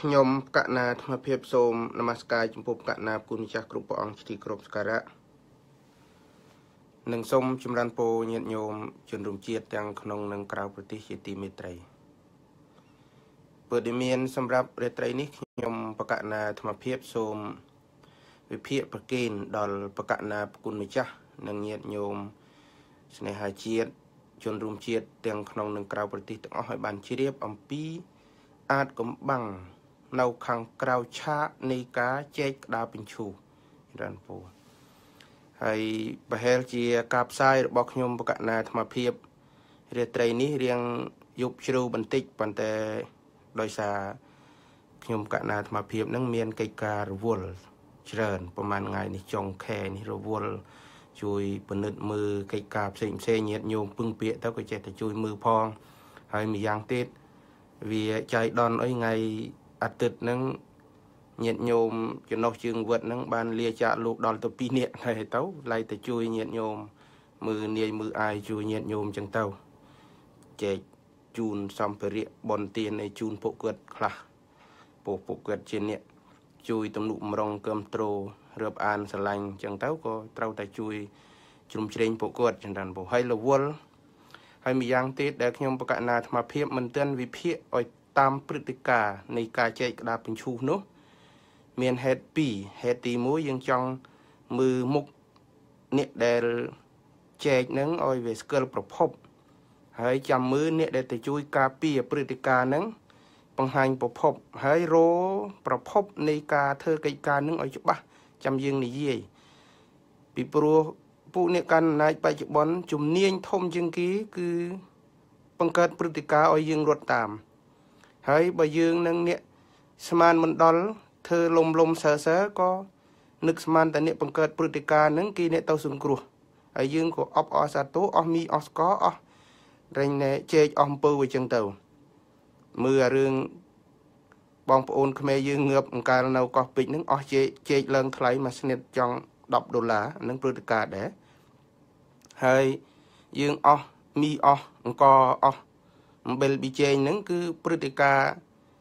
ខ្ញុំកណាធម្មភាពសូមនមស្ការចំពោះកណាគុណម្ចាស់គ្រប់ព្រះអង្គជាទីគោរពសក្ការៈនិងសូមចម្រើនពរញាតិញោមជនរួមជាតិទាំងក្នុងនិងក្រៅប្រទេសជាទីមេត្រីព័ត៌មានសម្រាប់រាត្រីនេះខ្ញុំបកណាធម្មភាពសូមវិភាគប្រកេនដល់បកណាគុណម្ចាស់និងញាតិញោមស្នេហាជាតិជនរួមជាតិទាំងក្នុងនិងក្រៅប្រទេសទាំងអស់ឲ្យបានជ្រាបអំពីអាចកំបាំងនៅខាងក្រៅឆាកនៃការចែកក្តារបញ្ឈូរានពូហើយប្រហែលជាការផ្សាយរបស់ខ្ញុំបកណាអាត្មាភាពរាត្រីនេះរៀងយប់ជ្រៅបន្តិចប៉ុន្តែដោយសារខ្ញុំកណាអាត្មាភាពនឹងមានកិច្ចការរវល់ច្រើនប្រហែលថ្ងៃនេះចុងខែនេះរវល់ជួយពិនិត្យមើលកិច្ចការផ្សេងញាតិញោមពឹងពាក្យទៅក៏ចេះតែជួយមើលផងហើយម្យ៉ាងទៀតវាចៃដន្យអីថ្ងៃអាទិត្យហ្នឹងញាតិញោមចំណុះជើងវត្តហ្នឹងបានលាចាកលោកដល់ទៅ2នាក់ហើយទៅឡៃតែជួយញាតិញោមមើលនាយមើលអាយជួយញាតិញោមចឹងទៅចែកជូនសម្ភារៈបនទានឲ្យជូនពួកគាត់ខ្លះពួកគាត់ជាអ្នកជួយទំនុកម្រងកើមត្រូរឹបអានស្រឡាញ់ចឹងទៅក៏ត្រូវតែជួយជ្រោមជ្រែងពួកគាត់ចឹងដែរពួកហើយរវល់ហើយម្យ៉ាងទៀតដែលខ្ញុំបកណាអាត្មាភាពមិនទាន់វិភាគឲ្យតាមព្រឹត្តិការណ៍នៃការចែកក្តារបញ្ឈូសនោះមានហេតុ2ហេតុទី1យើងចង់មើលមុខអ្នកដែលចែកហ្នឹងឲ្យវាស្គាល់ប្រភពហើយចាំមើលអ្នកដែលទៅជួយការពារព្រឹត្តិការណ៍ហ្នឹងបង្ហាញប្រភពហើយរោប្រភពនៃការធ្វើកិច្ចការហ្នឹងឲ្យច្បាស់ចាំយើងនិយាយពីព្រោះពួកអ្នកកាន់អំណាចបច្ចុប្បន្នជំនាញធំជាងគេគឺបង្កើតព្រឹត្តិការណ៍ឲ្យយើងរត់តាមហើយបើយើងនឹងអ្នកស្មានមិនដល់ធ្វើលំសើក៏នឹកស្មានតែអ្នកបង្កើតព្រឹត្តិការណ៍ហ្នឹងគេអ្នកទៅសង្គ្រោះហើយយើងក៏អបអរសាទរអស់មីអស់ស្ករអស់រែងណែជែកអស់អំពើអញ្ចឹងទៅមើលអារឿងបងប្អូនខ្មែរយើងងើបអង្កាលនៅកោះពេជ្រហ្នឹងអស់ជែកឡើងថ្លៃមួយស្និតចង់$10ហ្នឹងព្រឹត្តិការណ៍ដែរហើយយើងអស់មីអស់អង្គអស់អំបិលប៊ីចេងហ្នឹងគឺព្រឹត្តិការណ៍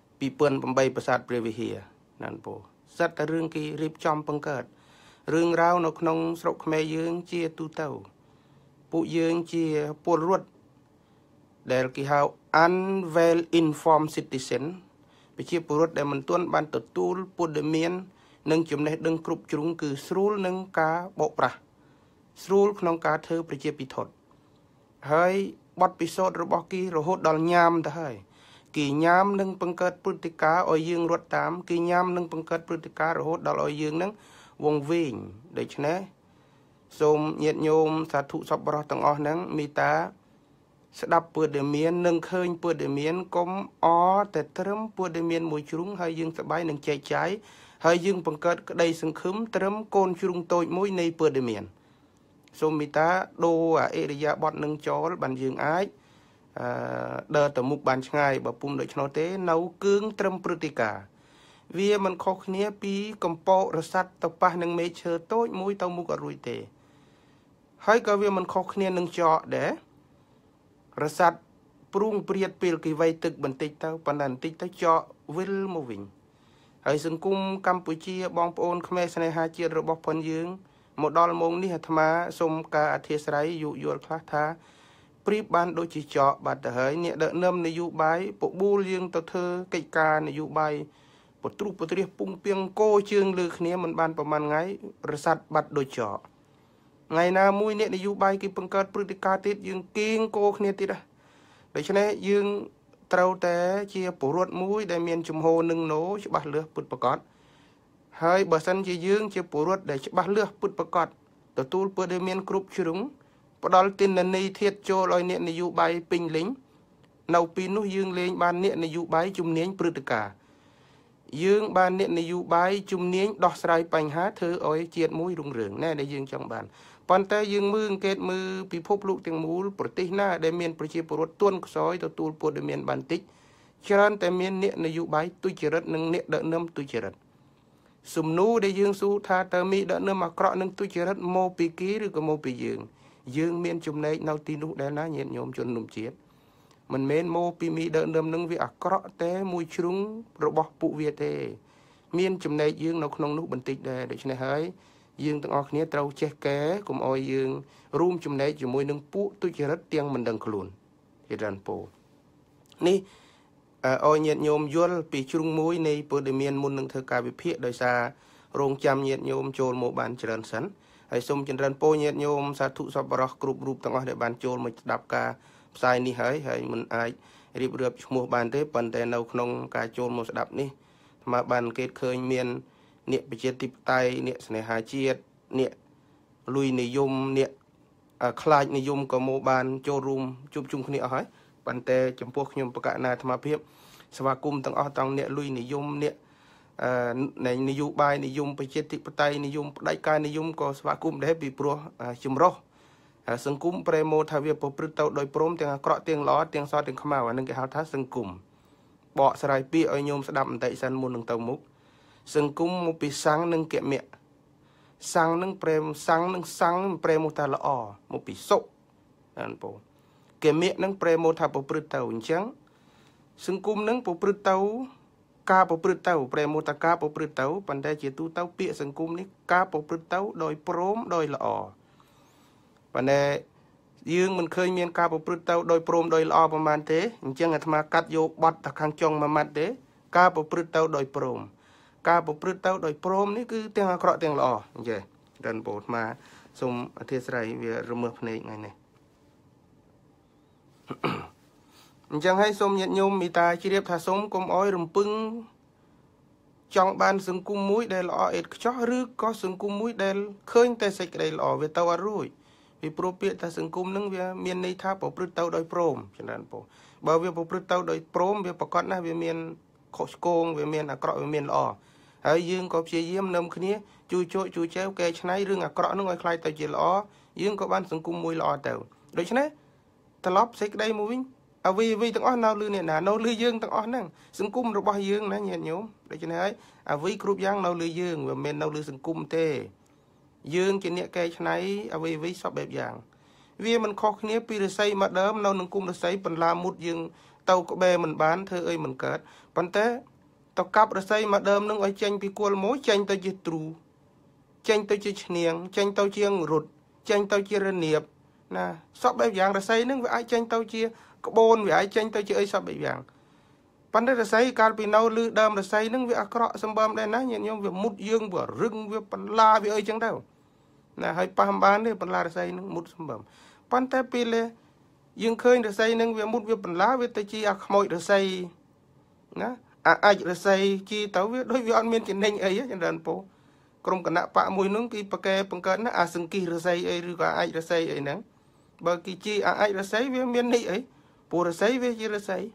2008ប្រាសាទព្រះវិហារណានពូសិតតែរឿងគេរៀបចំបង្កើតរឿងរ៉ាវនៅក្នុងស្រុកខ្មែរយើងជាទូទៅពួកយើងជាពលរដ្ឋដែលគេហៅ unwell informed citizen ប្រជាពលរដ្ឋដែលមិនទាន់បានទទួលព័ត៌មាននិងចំណេះដឹងគ្រប់ជ្រុងគឺស្រួលនឹងការបោកប្រាស់ស្រួលក្នុងការធ្វើប្រជាពិធហើយបទពិសោធន៍របស់គេរហូតដល់ញ៉ាំទៅហើយគេញ៉ាំនឹងបង្កើតព្រឹត្តិការណ៍ឲ្យយើងរត់តាមគេញ៉ាំនឹងបង្កើតព្រឹត្តិការណ៍រហូតដល់ឲ្យយើងនឹងវង្វេងដូច្នេះសូមញាតិញោមសាធុសប្បុរសទាំងអស់ហ្នឹងមេត្តាស្ដាប់ព័ត៌មាននិងឃើញព័ត៌មានកុំអតែត្រឹមព័ត៌មានមួយជ្រុងហើយយើងសប្បាយនឹងចែកចាយហើយយើងបង្កើតក្តីសង្ឃឹមត្រឹមកូនជ្រុងតូចមួយនៃព័ត៌មានសូមមេត្តាដូរអរិយាប័ត្រនឹងចូលបានយើងអាចដើរទៅមុខបានឆ្ងាយបើពុំដូច្នោះទេនៅគឿងត្រឹមព្រឹត្តិការណ៍វាមិនខុសគ្នាពីកំពករស័តទៅប៉ះនឹងមេឈើតូចមួយទៅមុខអត់រួចទេហើយក៏វាមិនខុសគ្នានឹងចកដែររស័តព្រួងព្រាតពេលគេវៃទឹកបន្តិចទៅប៉ុន្តែបន្តិចទៅចកវិលមកវិញហើយសង្គមកម្ពុជាបងប្អូនខ្មែរស្នេហាជាតិរបស់ផងយើងមកដល់ម៉ោងនេះអាត្មាសូមការអធិស្ឋានយោគយល់ខ្លះថាព្រៀបបានដូចជាចកបាត់ទៅហើយអ្នកដឹកនាំនយោបាយបបួលយើងទៅធ្វើកិច្ចការនយោបាយពទ្រុះពទ្រាសពុងពីងកោជើងលើគ្នាមិនបានប្រហែលថ្ងៃរស័តបាត់ដូចចកថ្ងៃណាមួយអ្នកនយោបាយគេបង្កើតព្រឹត្តិការណ៍ទៀតយើងគៀងកោគ្នាទៀតដូច្នេះយើងត្រូវតែជាពលរដ្ឋមួយដែលមានជំហរនឹងណូច្បាស់លាស់ពិតប្រាកដហើយបើសិនជាយើងជាពលរដ្ឋដែលច្បាស់លាស់ពិតប្រាកដទទួលព័ត៌មានគ្រប់ជ្រុងផ្ដល់ទិន្នន័យធាតុចូលឲ្យអ្នកនយោបាយពេញលេញនៅពីនោះយើងលេងបានអ្នកនយោបាយជំនាញព្រឹត្តិការណ៍យើងបានអ្នកនយោបាយជំនាញដោះស្រាយបញ្ហាធ្វើឲ្យជាតិមួយរុងរឿងណែដែលយើងចង់បានប៉ុន្តែយើងមើលអង្កេតមើលពិភពលោកទាំងមូលប្រទេសណាដែលមានប្រជាពលរដ្ឋទន់ខ្សោយទទួលព័ត៌មានបានតិចច្រើនតែមានអ្នកនយោបាយទុច្ចរិតនិងអ្នកដឹកនាំទុច្ចរិតសំណួរដែលយើងសួរថាតើមីដឹកនាំអាក្រក់និងទុច្ចរិតមកពីគេឬក៏មកពីយើងមានចំណែកនៅទីនោះដែរណាញាតិញោមជនរួមជាតិ mình mến mô pi mi đỡ nâm nâng vì krọ té mùi trúng rồi bỏ phụ việt thế miên chùm này dương nó không nút bình tịch để cho này hơi dương từng ọc nhé trâu che ké cùng oi dương room chùm này chùm mùi nâng phụ tôi chỉ rất tiếng mình đừng khluồn thì ràn bồ ní oi nhiệt nhôm dual bị trung mũi này bữa để miên môn nâng thơ ca bị phía đời xa rong chăm nhiệt nhôm trôn một bàn trần sẵn hay xung trên ràn bồ nhiệt nhôm sa thụ sập bờ group group từng oi để bàn trôn mình đạp ca sai ní hơi hay mình ai riệp rượp một bàn thế bàn tay nào không ca trôn một đạp ní mà bàn kết khơi miền niệm bị chết tịp tay niệm này hai chiết niệm lùi này dùng niệm khai này dùng có một bàn cho room chụp chung cái niệm hỏi bàn tay chấm pok nhung bạc na tham phiệp sva cung tăng ở tăng niệm lùi này dùng niệm này này dùng bài này dùng bị chết tịp tay này dùng đại ca này dùng có sva cung để bị pro chấm ro sừng cung premo thay vì bộ prut tàu đôi prom tiếng cọ tiếng ló tiếng so tiếng khmao và nâng cái hào thắt sừng cung bỏ sài pi ở nhôm sẽ đậm tại sân muôn nâng tàu múc sừng cung một pi sáng nâng kiệm miệng sáng nâng prem một ta là một pi sốc anh bố kiệm miệng nâng prem một ta bộ prut tàu trắng sừng cung nâng bộ prut tàu ca bộ prut tàu prem một ta ca bộ prut tàu bàn tay chỉ tu tàu pi sừng cung ní ca bộ prut tàu đôi prom đôi là bàn tay dương mình khơi miên ca bộ prut tàu đôi prom đôi làประมาณ thế chẳng là mà cắt vô bọt ta khang chong mà mặt thế ca bộ prut tàu đôi prom ca bộ prut tàu đôi prom ní cứ tiếng cọ tiếng là vậy đàn bộ mà xung thiết sài về rùm mực này ngày này chẳng hay xung nhận nhôm mi ta chỉ đẹp thà sống cùng oi rùm pưng trong ban sừng cung mũi đây là ít chó rư có sừng cung mũi đây khơi tay sạch đây là về tàu rồi vì propia ta sừng cung nâng về miền này tháp bộ prut tàu đôi prom cho nên bởi vì bộ prut tàu đôi prom về bọc na về miền khổ công về miền cọ về miền lò hay dương có chia diêm nâm kia chui trội chui chéo kê chnay rương cọ nó ngồi khai tàu chỉ lò dương có ban sừng cung mũi lò tàu đối chứ này ta lóp sạch đây mũi vì từng nào lư này nào lư dương từng năng sừng cung rồi bao dương nè nhện nhôm đấy cho nên vì group giang nào lư dương và miền nào lư sừng cung tê dương chỉ nhẹ cây này vì sắp bẹp dạng vì mình khó khăn pi được xây mà đớm nào nâng cung được xây phần làm một dương tàu có bè mình bán thơ ơi mình cất phần té tàu cặp được xây mà đớm nâng ở tranh pi cuốn mối tranh tàu chỉ trù tranh tàu chỉ niềng tranh tàu chiêng rụt tranh tàu chỉ rên niệp nè sắp bẹp dạng được xây nâng với ai tranh tàu chia có bồn với ai tranh tàu chỉ ơi sắp bẹp dạng phần đấy được xây cả pi nào lư đơm được xây nâng với cọ sâm bơm đây ná nhận nhôm việc mút dương vừa rừng với phần la với ơi chẳng đâu nè hay paham ban đấy phần la được xây nâng mút sâm bơm phần té pi lệ dương khơi được xây nâng với mút với phần lá với tay chi mồi được xây nè ai được xây chi tàu với đối với anh miền trên ninh ấy trên đàn phố còn cả nạ pạ mùi nướng cái bậc kè bằng cỡ nó sừng kỳ được xây ấy rồi cả ai được xây ấy nè bởi cái chi ai được xây với miền này ấy bùa được xây với chi được xây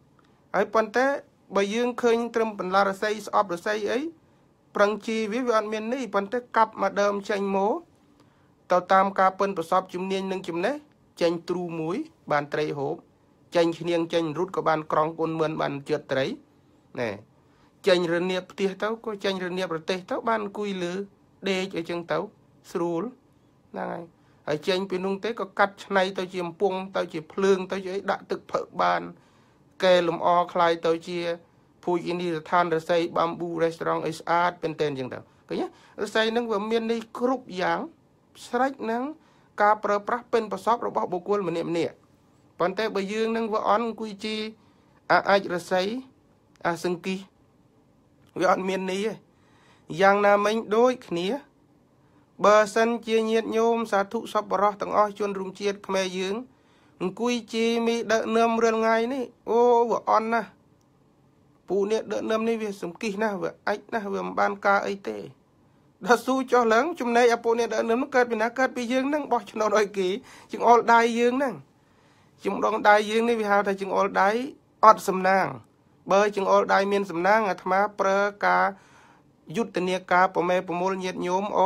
ấy phần té bởi dương khơi trâm phần la được xây sọp được xây ấy bằng chi với anh miền này phần té cặp mà đơm tranh mố tàu tam ca phân của sọp chùm niên nâng chùm đấy tranh tru muối bàn tray hộp tranh niên tranh rút của bàn krong côn mươn bàn trượt tray nè tranh rên niệp tiệt tàu có tranh rên niệp rồi tê tàu bàn cùi lư đê cho chân tàu srul này ở tranh bên nung tế có cắt này tàu chìm pung tàu chỉ phượng tàu chỉ đã thực phở bàn kê lùm o khai tàu chia phui in đi than rồi xây bamboo restaurant is art bên tên chân tàu cái nhá rồi xây nâng vào miền đi group dáng sách nâng ca prơ prắc bên bờ sóc rồi bỏ bộ quân mà niệm nè còn thế bây giờ nâng vào on quy chi ai rồi xây sưng kỳ với on miền này giang nam mình đôi khía bờ sân chia nhiệt nhôm sa thụ sập bờ tầng oi chuồn rung chiết khmê dương quy chi mi đợi nơm rơn ngay ní ô vợ on na phụ niệm đợi nơm ní về sưng kỳ na về ách na về ban ca ấy tê đã xui cho lớn chúng này apo này đã nếm nó cất vì nó cất bị dương nâng bỏ cho nó đôi kỹ chừng all đai dương nâng chừng đong đai dương này vì hao thầy chừng all đai ọt sầm nang bơi chừng all đai miên sầm nang tham á prơ ca yut tên nia ca po mê po mol nhiệt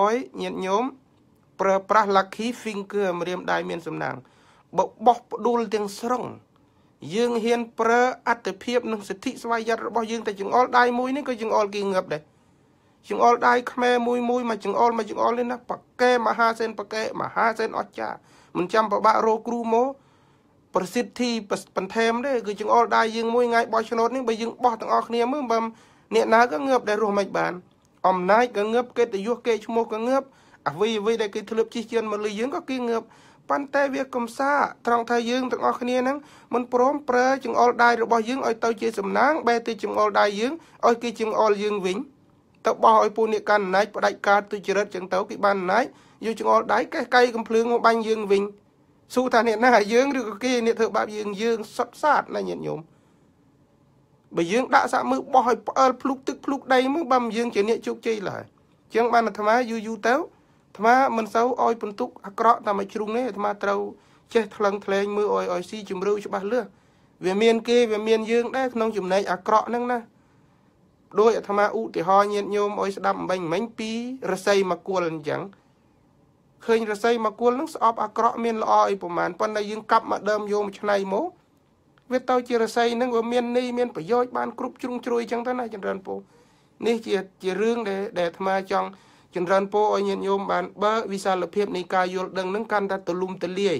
nhóm prơ pra lucky finger mà riêng đai miên sầm nang bọc đul tiếng song dương hiền prơ ắt tập hiệp nâng sự thị xoay giật bỏ dương tại chừng all đai mũi này có chừng all kỳ ngập đấy chừng all đai khmer mùi mà chừng all lên nó bạc kê mà ha sen ở cha mình chăm vào bạ rô cru mô ប្រសិទ្ធិបន្ថែមទេគឺចង្អុលដៃយើងមួយថ្ងៃបោះឆ្នោតនេះបើយើងបោះទាំងអស់គ្នាមើលបើអ្នកណាក៏ងើបដែររស់មិនបានអំណាចក៏ងើបកិត្តិយសគេឈ្មោះក៏ងើបអ្វីដែលគេធ្លាប់ជិះជឿនមកលើយើងក៏គេងើបប៉ុន្តែវាកំសាត្រង់ថាយើងទាំងអស់គ្នាហ្នឹងមិនព្រមប្រើចង្អុលដៃរបស់យើងឲ្យទៅជាសំណាងបែរទៅចង្អុលដៃយើងឲ្យគេចង្អុលយើងវិញទៅបោះឲ្យពួកអ្នកកាន់អំណាចផ្ដាច់ការទុច្ចរិតចឹងទៅគេបានអំណាចយកចង្អុលដៃកេះកៃកំភ្លើងមកបាញ់យើងវិញសួរថាអ្នកណាយើងឬក៏គេអ្នកធ្វើបាបយើងសុតសាតណាញាតិញោមបើយើងដាក់សាក់មើលបោះឲ្យផ្អើលភ្លុកទឹកភ្លុកដីមើលបើយើងជាអ្នកជោគជ័យឡើយចឹងបានអាត្មាយូរទៅអាត្មាមិនសូវឲ្យបន្ទុកអាក្រក់តាមឲ្យជ្រុងទេអាត្មាត្រូវចេះថ្លឹងថ្លែងមើលឲ្យស៊ីជំរឿច្បាស់លាស់វាមានគេវាមានយើងដែរក្នុងចំណែកអាក្រក់ហ្នឹងណាដោយអាត្មាឧទាហរណ៍ញាតិញោមឲ្យស្ដាប់អំបញ្ញមិញពីរស័យមកគល់អញ្ចឹងឃើញរស័យមកគល់ហ្នឹងស្អប់អាក្រក់មានល្អអីប្រមាណប៉ុន្តែយើងកាប់មកដើមយកមកឆ្នៃមកវាទៅជារស័យហ្នឹងវាមានន័យមានប្រយោជន៍បានគ្រប់ជ្រុងជ្រោយអញ្ចឹងទៅណាចម្រើនពូនេះជារឿងដែលអាត្មាចង់ចម្រើនពរឲ្យញាតិញោមបានបើវិសាលភាពនៃការយល់ដឹងនឹងកាន់តែទូលំទូលាយ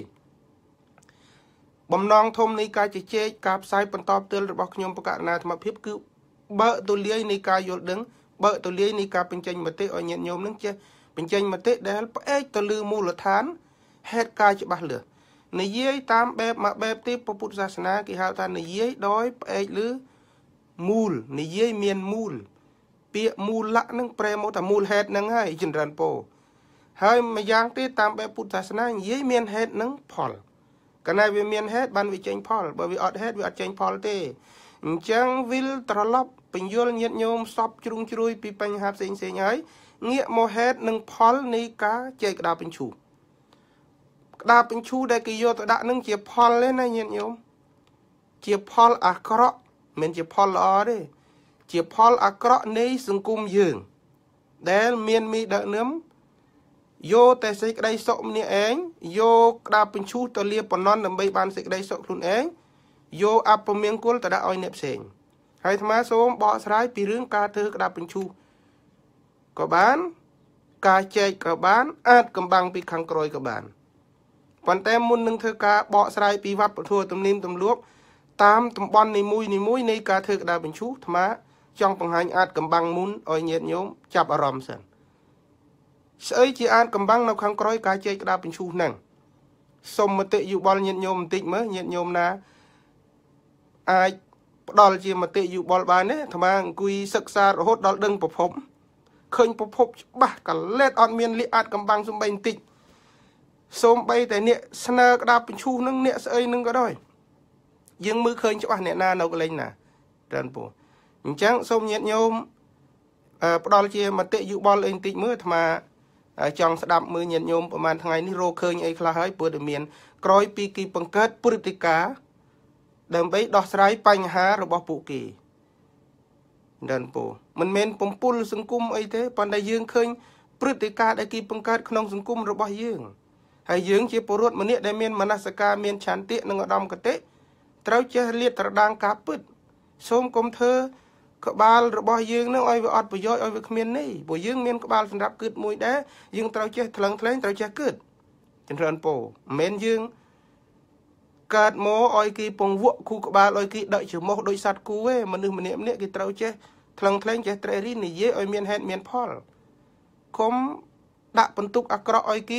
បំណងធំនៃការជជែកការផ្សាយបន្តផ្ទាល់របស់ខ្ញុំបកករណាអាត្មាភាពគឺបើទូលាយនៃការយល់ដឹងបើទូលាយនៃការបញ្ចេញមតិឲ្យញាតិញោមនឹងចេះបញ្ចេញមតិដែលផ្អែកទៅលើមូលដ្ឋានហេតុការច្បាស់លាស់និយាយតាមបែបមួយបែបទេពុទ្ធសាសនាគេហៅថានិយាយដោយផ្អែកលើមូលនិយាយមានមូលពាក្យមូលៈនឹងប្រែមកថាមូលហេតុនឹងហើយចម្រើនពរហើយម្យ៉ាងទៀតតាមបែបពុទ្ធសាសនានិយាយមានហេតុនឹងផលកាលណាវាមានហេតុបានវាចេញផលបើវាអត់ហេតុវាអត់ចេញផលទេអញ្ចឹងវិលត្រឡប់បញ្យលញាតិញោមសពជ្រុងជ្រោយពីបញ្ហាផ្សេងហើយងាកមកហេតុនឹងផលនៃការចែកក្តារបញ្ឈូក្តារបញ្ឈូដែលគេយកទៅដាក់នឹងជាផលទេណាញាតិញោមជាផលអាក្រក់មិនជាផលល្អទេជាផលអាក្រក់នៃសង្គមយើងដែលមានមីដឹកនាំយកតែសេចក្តីសុខម្នាក់ឯងយកក្តារបញ្ឈូទៅលាបំណន់ដើម្បីបានសេចក្តីសុខខ្លួនឯងយកអពមង្គលទៅដាក់ឲ្យអ្នកផ្សេងហើយអាត្មាសូមបកស្រាយពីរឿងការធ្វើក្តារបញ្ឈូក៏បានការចែកក៏បានអាចកំបាំងពីខាងក្រោយក៏បានប៉ុន្តែមុននឹងធ្វើការបកស្រាយពីវប្បធម៌ទំនៀមទម្លាប់តាមតំបន់នីមួយនៃការធ្វើក្តារបញ្ឈូអាត្មាចង់បង្ហាញអាចកំបាំងមុនឲ្យញាតិញោមចាប់អារម្មណ៍សិនស្អីជាអាចកំបាំងនៅខាងក្រោយការចែកក្តារបញ្ឈូហ្នឹងសុំមតិយោបល់ញាតិញោមបន្តិចមើលញាតិញោមណាអាចផ្ដល់ជាមតិយោបល់បានទេអាត្មាអង្គុយសិក្សារហូតដល់ដឹងប្រភពឃើញប្រភពច្បាស់កលែតអត់មានលិអាចកំបាំងសំបីបន្តិចសូមបីតែអ្នកស្នើក្តារបញ្ឈូហ្នឹងអ្នកស្អីហ្នឹងក៏ដោយយើងមើលឃើញច្បាស់អ្នកណានៅកន្លែងណាច្រើនពូអញ្ចឹងសូមញាតិញោមផ្ដល់ជាមតិយោបល់អីបន្តិចមើលអាត្មាចង់ស្ដាប់មើលញាតិញោមប្រហែលថ្ងៃនេះរកឃើញអីខ្លះហើយព្រោះតែមានក្រោយពីគេបង្កើតព្រឹត្តិការណ៍ដើម្បីដោះស្រាយបញ្ហារបស់ពួកគេដល់ពូមិនមែនបំពុលសង្គមអីទេប៉ុន្តែយើងឃើញព្រឹត្តិការណ៍ដែលគេបង្កើតក្នុងសង្គមរបស់យើងហើយយើងជាពលរដ្ឋម្នាក់ដែលមានមនសិការមានឆន្ទៈនិងឧត្តមគតិត្រូវចេះលាតត្រដាងការពិតសូមកុំធ្វើក្បាលរបស់យើងនឹងឲ្យវាអត់ប្រយោជន៍ឲ្យវាគ្មានន័យព្រោះយើងមានក្បាលសម្រាប់គិតមួយដែរយើងត្រូវចេះថ្លឹងថ្លែងត្រូវចេះគិតចម្រើនពរមិនមែនយើងកើតមកឲ្យគេពងវក់គូក្បាលឲ្យគេដឹកច្រមុះដោយសัตว์គូឯងមនុស្សម្នាក់គេត្រូវចេះថ្លឹងថ្លែងចេះត្រេះរិះនិយាយឲ្យមានហេតុមានផលកុំដាក់បន្ទុកអាក្រក់ឲ្យគេ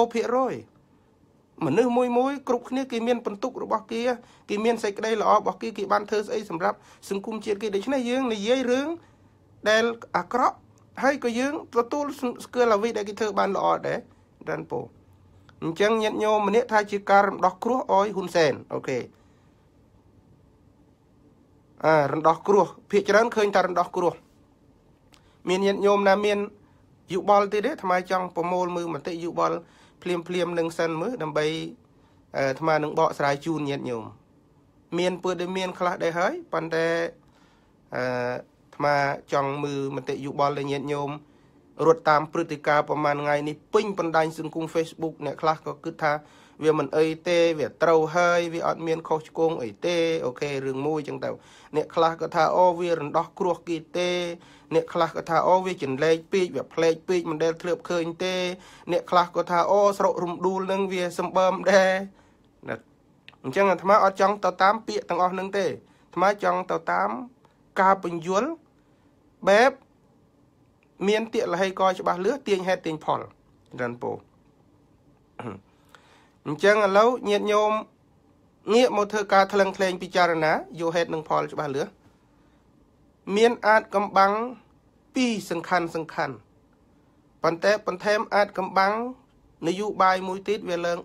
0%មនុស្សមួយគ្រប់គ្នាគេមានបន្ទុករបស់គេមានសេចក្តីល្អរបស់គេបានធ្វើស្អីសម្រាប់សង្គមជាតិគេដូច្នេះយើងនិយាយរឿងដែលអាក្រក់ហើយក៏យើងទទួលស្គាល់អ្វីដែលគេធ្វើបានល្អដែរដល់ពូអញ្ចឹងញាតិញោមម្នាក់ថាជាការរំដោះគ្រោះឲ្យហ៊ុនសែនអូខេរំដោះគ្រោះភាគច្រើនឃើញថារំដោះគ្រោះមានញាតិញោមណាមានយោបល់ទៀតទេអាត្មាចង់ប្រមូលមើលមតិយោបល់ភ្លាមនឹងសិនមើលដើម្បីអាត្មានឹងបកស្រាយជូនញាតិញោមមានពើដែលមានខ្លះដែរហើយប៉ុន្តែអាត្មាចង់មើលមតិយោបល់ដែលញាតិញោមរត់តាមព្រឹត្តិការណ៍ប្រហែលថ្ងៃនេះពេញបណ្ដាញសង្គម Facebook អ្នកខ្លះក៏គិតថាវាមិនអីទេវាត្រូវហើយវាអត់មានខុសឆ្គងអីទេអូខេរឿងមួយចឹងទៅអ្នកខ្លះក៏ថាអូវារំដោះគ្រោះគេទេអ្នកខ្លះក៏ថាអូវាចន្លែកពេកវាផ្លេកពេកមិនដែលធ្លាប់ឃើញទេអ្នកខ្លះក៏ថាអូស្រុករំដួលនឹងវាសម្បើមដែរអចឹងអាត្មាអត់ចង់ទៅតាមពាក្យទាំងអស់ហ្នឹងទេអាត្មាចង់ទៅតាមការបញ្យល់បែបមានទាក់លហីកច្បាស់លឿទាញហេតុទាញផលច្រើនពោអញ្ចឹងឥឡូវញាតិញោមងាកមកធ្វើការថ្លឹងថ្លែងពិចារណាយកហេតុនិងផលច្បាស់លឿមានអាចកំបាំងពីរសំខាន់ប៉ុន្តែបន្ថែមអាចកំបាំងនយោបាយមួយទៀតវាឡើង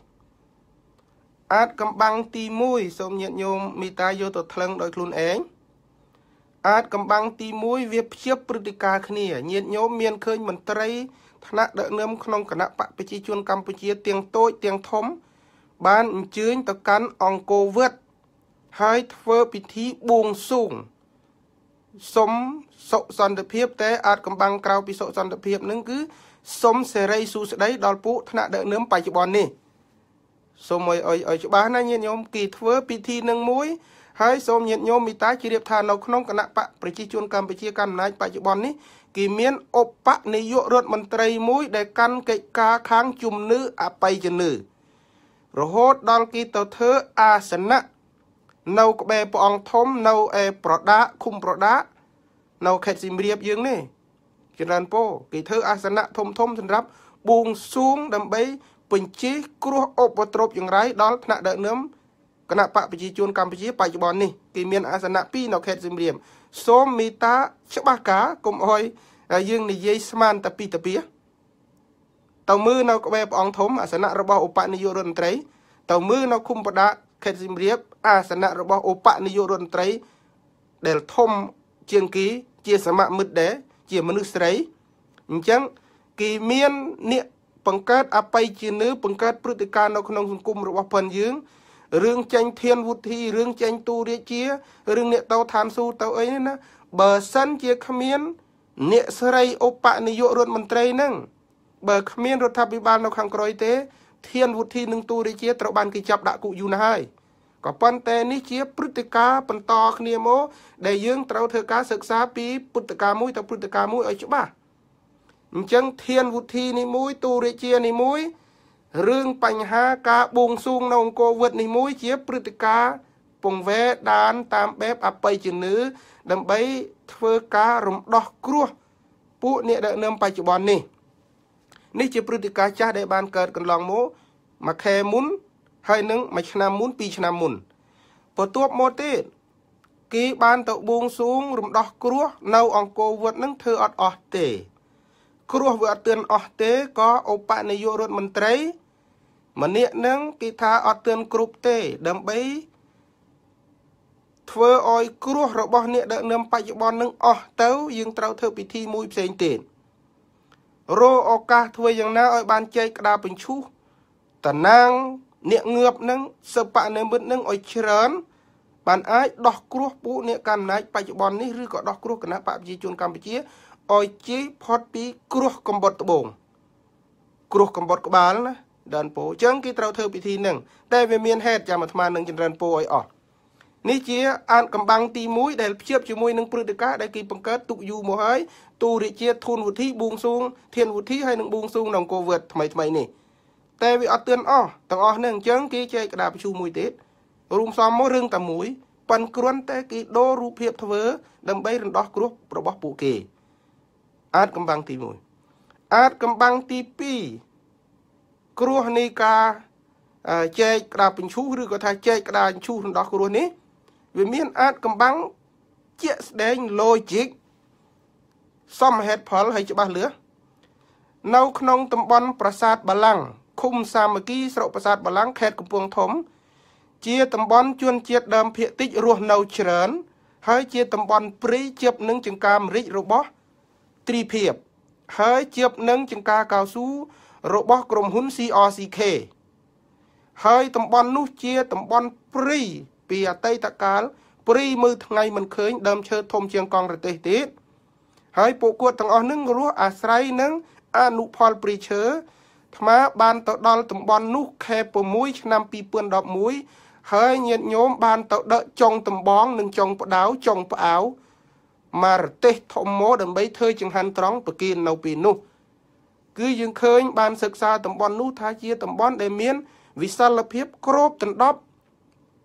3អាចកំបាំងទី1សូមញាតិញោមមេត្តាយកទៅថ្លឹងដោយខ្លួនឯងអាចកំបាំងទី1វាព្យាបព្រឹត្តិការណ៍គ្នាញាតិញោមមានឃើញមន្ត្រីថ្នាក់ដឹកនាំក្នុងគណៈបកប្រជាជនកម្ពុជាទាំងតូចទាំងធំបានអញ្ជើញទៅកាន់អង្គរវត្តហើយធ្វើពិធីបួងសួងសុំសុសន្តិភាពតែអាចកំបាំងក្រៅពីសុសន្តិភាពនឹងគឺសុំសេរីសួស្តីដល់ពួកថ្នាក់ដឹកនាំបច្ចុប្បន្ននេះសូមឲ្យច្បាស់ណាញាតិញោមគេធ្វើពិធីនឹងមួយហើយសូមញាតិញោមមេត្តាជ្រាបថានៅក្នុងគណៈបកប្រជាជនកម្ពុជាកាន់អំណាចបច្ចុប្បន្ននេះគេមានឧបនាយករដ្ឋមន្ត្រីមួយដែលកាន់កិច្ចការខាងជំនឿអបិយជំនឿរហូតដល់គេទៅធ្វើអាសនៈនៅក្បែរព្រះអង្គធំនៅឯប្រដាឃុំប្រដានៅខេត្តសៀមរាបយើងនេះច្រើនពោគេធ្វើអាសនៈធំសម្រាប់បួងសួងដើម្បីបញ្ជាគ្រោះឧបទ្រពយ៉ាងไรដល់ថ្នាក់ដឹកនាំគណៈបកប្រជាជនកម្ពុជាបច្ចុប្បន្ននេះគេមានអាសនៈ2នៅខេត្តសៀមរាបសូមមេត្តាច្បាស់ការកុំអោយយើងនិយាយស្មានតែពីតាពីទៅមើលនៅក្បែរព្រះអង្គធំអាសនៈរបស់ឧបនាយករដ្ឋមន្ត្រីទៅមើលនៅឃុំបដាខេត្តសៀមរាបអាសនៈរបស់ឧបនាយករដ្ឋមន្ត្រីដែលធំជាងគេជាសមមិត្តដែរជាមនុស្សស្រីអញ្ចឹងគេមានអ្នកបង្កើតអបិយជំនឿបង្កើតព្រឹត្តិការណ៍នៅក្នុងសង្គមរបស់ប៉ុនយើងរឿងចាញ់ធានវុធីរឿងចាញ់ទូរាជារឿងអ្នកទៅឋានសួគ៌ទៅអីនេះណាបើសិនជាគ្មានអ្នកស្រីឧបនាយករដ្ឋមន្ត្រីហ្នឹងបើគ្មានរដ្ឋាភិបាលនៅខាងក្រោយទេធានវុធីនិងទូរាជាត្រូវបានគេចាប់ដាក់គុកយូរណាស់ហើយក៏ប៉ុន្តែនេះជាព្រឹត្តិការណ៍បន្តគ្នាមកដែលយើងត្រូវធ្វើការសិក្សាពីពុទ្ធកាលមួយទៅពុទ្ធកាលមួយឲ្យច្បាស់អញ្ចឹងធានវុធីនេះមួយទូរាជានេះមួយរឿងបញ្ហាការបួងសួងនៅអង្គរវត្តនេះមួយជាព្រឹត្តិការណ៍ពង្វែដានតាមបែបអបិយជំនឿដើម្បីធ្វើការរំដោះគ្រោះពួកអ្នកដឹកនាំបច្ចុប្បន្ននេះជាព្រឹត្តិការណ៍ចាស់ដែលបានកើតកន្លងមកមួយខែមុនហើយនឹងមួយឆ្នាំមុន2ឆ្នាំមុនបន្ទាប់មកទៀតគេបានទៅបួងសួងរំដោះគ្រោះនៅអង្គរវត្តនឹងធ្វើអត់អស់ទេគ្រោះវាអត់ទឿនអស់ទេក៏ឧបនាយករដ្ឋមន្ត្រីម្នាក់នឹងគេថាអត់ទឿនគ្រប់ទេដើម្បីធ្វើឲ្យគ្រោះរបស់អ្នកដឹកនាំបច្ចុប្បន្ននឹងអស់ទៅយើងត្រូវធ្វើពិធីមួយផ្សេងទៀតរកឱកាសធ្វើយ៉ាងណាឲ្យបានចែកក្តារបញ្ឈូសតំណាងអ្នកងើបនឹងសិប្បនិមិត្តនឹងឲ្យច្រើនបានអាចដោះគ្រោះពួកអ្នកកាន់អំណាចបច្ចុប្បន្ននេះឬក៏ដោះគ្រោះគណៈបកប្រជាជនកម្ពុជាឲ្យជិះផុតពីគ្រោះកំបុតត្បូងគ្រោះកំបុតក្បាលណាដើនពោអញ្ចឹងគេត្រូវធ្វើពិធីនឹងតែវាមានហេតុចាំអាត្មានឹងចម្រើនពោឲ្យអស់នេះជាអានកំបាំងទី1ដែលភ្ជាប់ជាមួយនឹងព្រឹត្តិការណ៍ដែលគេបង្កើតទុកយូរមកហើយទូរាជាធនវុធីបួងសួងធានវុធីហើយនឹងបួងសួងនៅអង្គរវត្តថ្មីនេះតែវាអត់ទឿនអស់ទាំងអស់ហ្នឹងអញ្ចឹងគេចែកក្តារបញ្ឈូសមួយទៀតរួមផ្សំមករឿងតែមួយប៉ិនគ្រាន់តែគេដូររូបភាពធ្វើដើម្បីរំដោះគ្រោះរបស់ពួកគេអាចកំបាំងទី1អាចកំបាំងទី2គ្រោះនៃការចែកក្តារបញ្ឈូសឬក៏ថាចែកក្តារបញ្ឈូសរំដោះគ្រោះនេះវាមានអាចកំបាំងជាក់ស្ដែង logic សមហេតុផលហើយច្បាស់លាស់នៅក្នុងតំបន់ប្រាសាទបាឡាំងឃុំសាមគ្គីស្រុកប្រាសាទបាឡាំងខេត្តកំពង់ធំជាតំបន់ជនជាតិដើមភាគតិចរស់នៅច្រើនហើយជាតំបន់ព្រៃជាប់នឹងចង្ការម្រេចរបស់ត្រីភិបហើយជាប់នឹងចង្ការកៅស៊ូរបស់ក្រុមហ៊ុន CRCK ហើយតំបន់នោះជាតំបន់ព្រៃពីអតីតកាលព្រៃមើលថ្ងៃមិនឃើញដើមឈើធំជាងកង់រទេសទៀតហើយពួកគាត់ទាំងអស់នឹងរស់អាស្រ័យនឹងអនុផលព្រៃឈើថ្មបានទៅដល់តំបន់នោះខែ6ឆ្នាំ2011ហើយញាតិញោមបានទៅដកចុងតំបងនិងចុងផ្ដៅចុងផ្អាវមករទេសធំមកដើម្បីធ្វើចង្ហាន់ត្រង់ប្រគិននៅពេលនោះគឺយើងឃើញបានសិក្សាតំបន់នោះថាជាតំបន់ដែលមានវិសាលភាពគ្របដណ្ដប់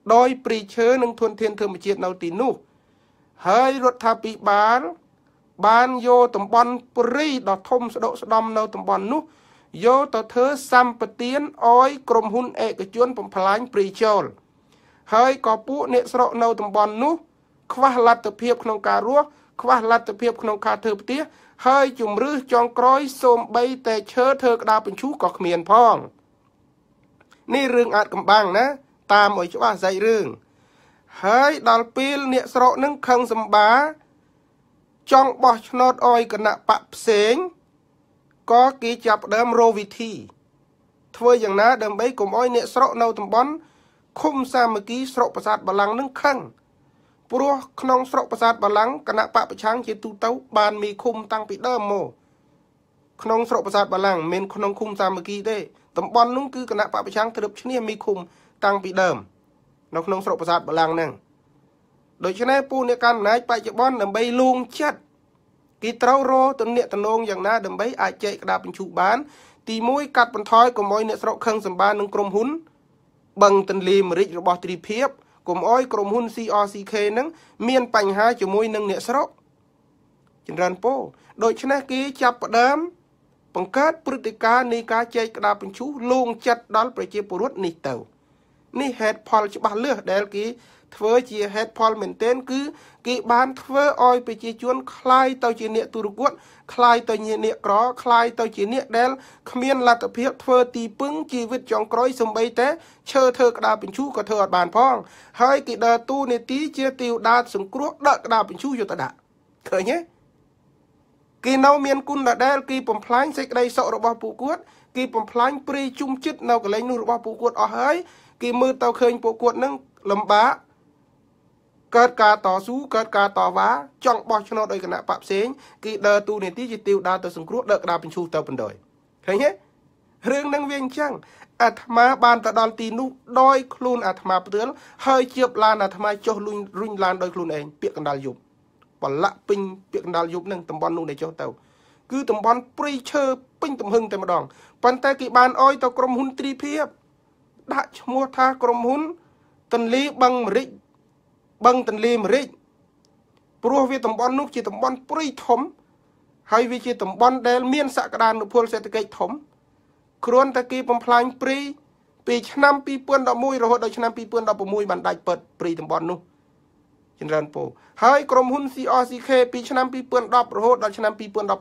ដោយព្រីឈើនិងធនធានធម្មជាតិនៅទីនោះហើយរដ្ឋាភិបាលបានយកតំបន់ព្រៃដ៏ធំស្ដុកស្ដំនៅតំបន់នោះយកទៅធ្វើសម្បទានឲ្យក្រុមហ៊ុនឯកជនបំផ្លាញព្រៃចោលហើយក៏ពួកអ្នកស្រុកនៅតំបន់នោះខ្វះលទ្ធភាពក្នុងការរស់ខ្វះលទ្ធភាពក្នុងការធ្វើផ្ទះហើយជំរឿសចុងក្រោយសូម្បីតែឈើធ្វើក្តារបញ្ឈូសក៏គ្មានផងនេះរឿងអាចកំបាំងណាតាមឲ្យច្បាស់សាច់រឿងហើយដល់ពេលអ្នកស្រុកនឹងខឹងសម្បាចង់បោះឆ្នោតឲ្យគណៈបកផ្សេងក៏គេចាប់ដើមរកវិធីធ្វើយ៉ាងណាដើម្បីកុំឲ្យអ្នកស្រុកនៅតំបន់ឃុំសាមគ្គីស្រុកប្រាសាទបាឡាំងនឹងខឹងព្រោះក្នុងស្រុកប្រាសាទបាឡាំងគណៈបកប្រឆាំងជាទូទៅបានមានឃុំតាំងពីដើមមកក្នុងស្រុកប្រាសាទបាឡាំងមិនក្នុងឃុំសាមគ្គីទេតំបន់នោះគឺគណៈបកប្រឆាំងទ្រឹបឈ្នះមានឃុំតាំងពីដើមនៅក្នុងស្រុកប្រាសាទបាឡាំងហ្នឹងដូច្នេះពូអ្នកកាន់អំណាចបច្ចុប្បន្នដើម្បីលួងចិត្តគេត្រូវរកទំនាក់ទំនងយ៉ាងណាដើម្បីអាចចែកក្តារបញ្ឈូសបានទី1កាត់បន្ថយកុំឲ្យអ្នកស្រុកខឹងសម្បាននឹងក្រុមហ៊ុនបឹងទន្លេមេរិចរបស់ទ្រីភិបកុំឲ្យក្រុមហ៊ុន CRCK ហ្នឹងមានបញ្ហាជាមួយនឹងអ្នកស្រុកចម្រើនពរដូច្នេះគេចាប់ផ្ដើមបង្កើតព្រឹត្តិការណ៍នៃការចែកក្តារបញ្ឈូសលួងចិត្តដល់ប្រជាពលរដ្ឋនេះទៅនេះហេតុផលច្បាស់លាស់ដែលគេធ្វើជាហេតុផលមែនទែនគឺគេបានធ្វើឲ្យប្រជាជនคล้ายទៅជាអ្នកទុរគតคล้ายទៅជាអ្នកក្រคล้ายទៅជាអ្នកដែលគ្មានលទ្ធភាពធ្វើទីពឹងជីវិតចុងក្រោយសំបីតែឈើធ្វើក្តារបញ្ឈូសក៏ធ្វើអត់បានផងហើយគេដើរតួនាទីជាទីវតាសង្គ្រោះដឹកក្តារបញ្ឈូសយកទៅដាក់ឃើញទេគេនៅមានគុណដដែលគេបំផ្លាញសេចក្តីសុខរបស់ពួកគាត់គេបំផ្លាញព្រៃជុំចិត្តនៅកន្លែងនោះរបស់ពួកគាត់អស់ហើយគេមើលទៅឃើញពួកគាត់នឹងលំបាកកើតការតស៊ូកើតការតវ៉ាចង់បោះឆ្នោតដោយគណៈបកផ្សេងគេដើរតួនាទីជាទីវតាទៅសង្គ្រោះដឹកក្តារបញ្ឈូសទៅបណ្ដោយឃើញទេរឿងនឹងវាអញ្ចឹងអាត្មាបានទៅដល់ទីនោះដោយខ្លួនអាត្មាផ្ទាល់ហើយជៀបឡានអាត្មាចុះរុញឡានដោយខ្លួនឯងពាក្យកណ្ដាលយប់បលាក់ពេញពាក្យកណ្ដាលយប់នឹងតំបន់នោះដែលចុះទៅគឺតំបន់ព្រៃឈើពេញទំហឹងតែម្ដងប៉ុន្តែគេបានអោយទៅក្រុមហ៊ុនទ្រីភិបដាក់ឈ្មោះថាក្រុមហ៊ុនទន្លេបឹងមេរិចបឹងទន្លេមេរិចព្រោះវាតំបន់នោះជាតំបន់ព្រៃធំហើយវាជាតំបន់ដែលមានសក្តានុពលសេដ្ឋកិច្ចធំគ្រាន់តែគេបំផ្លាញព្រៃពីឆ្នាំ2011រហូតដល់ឆ្នាំ2016បានដាច់ពិតព្រៃតំបន់នោះចម្រើនពរហើយក្រុមហ៊ុន CRCK ពីឆ្នាំ2010រហូតដល់ឆ្នាំ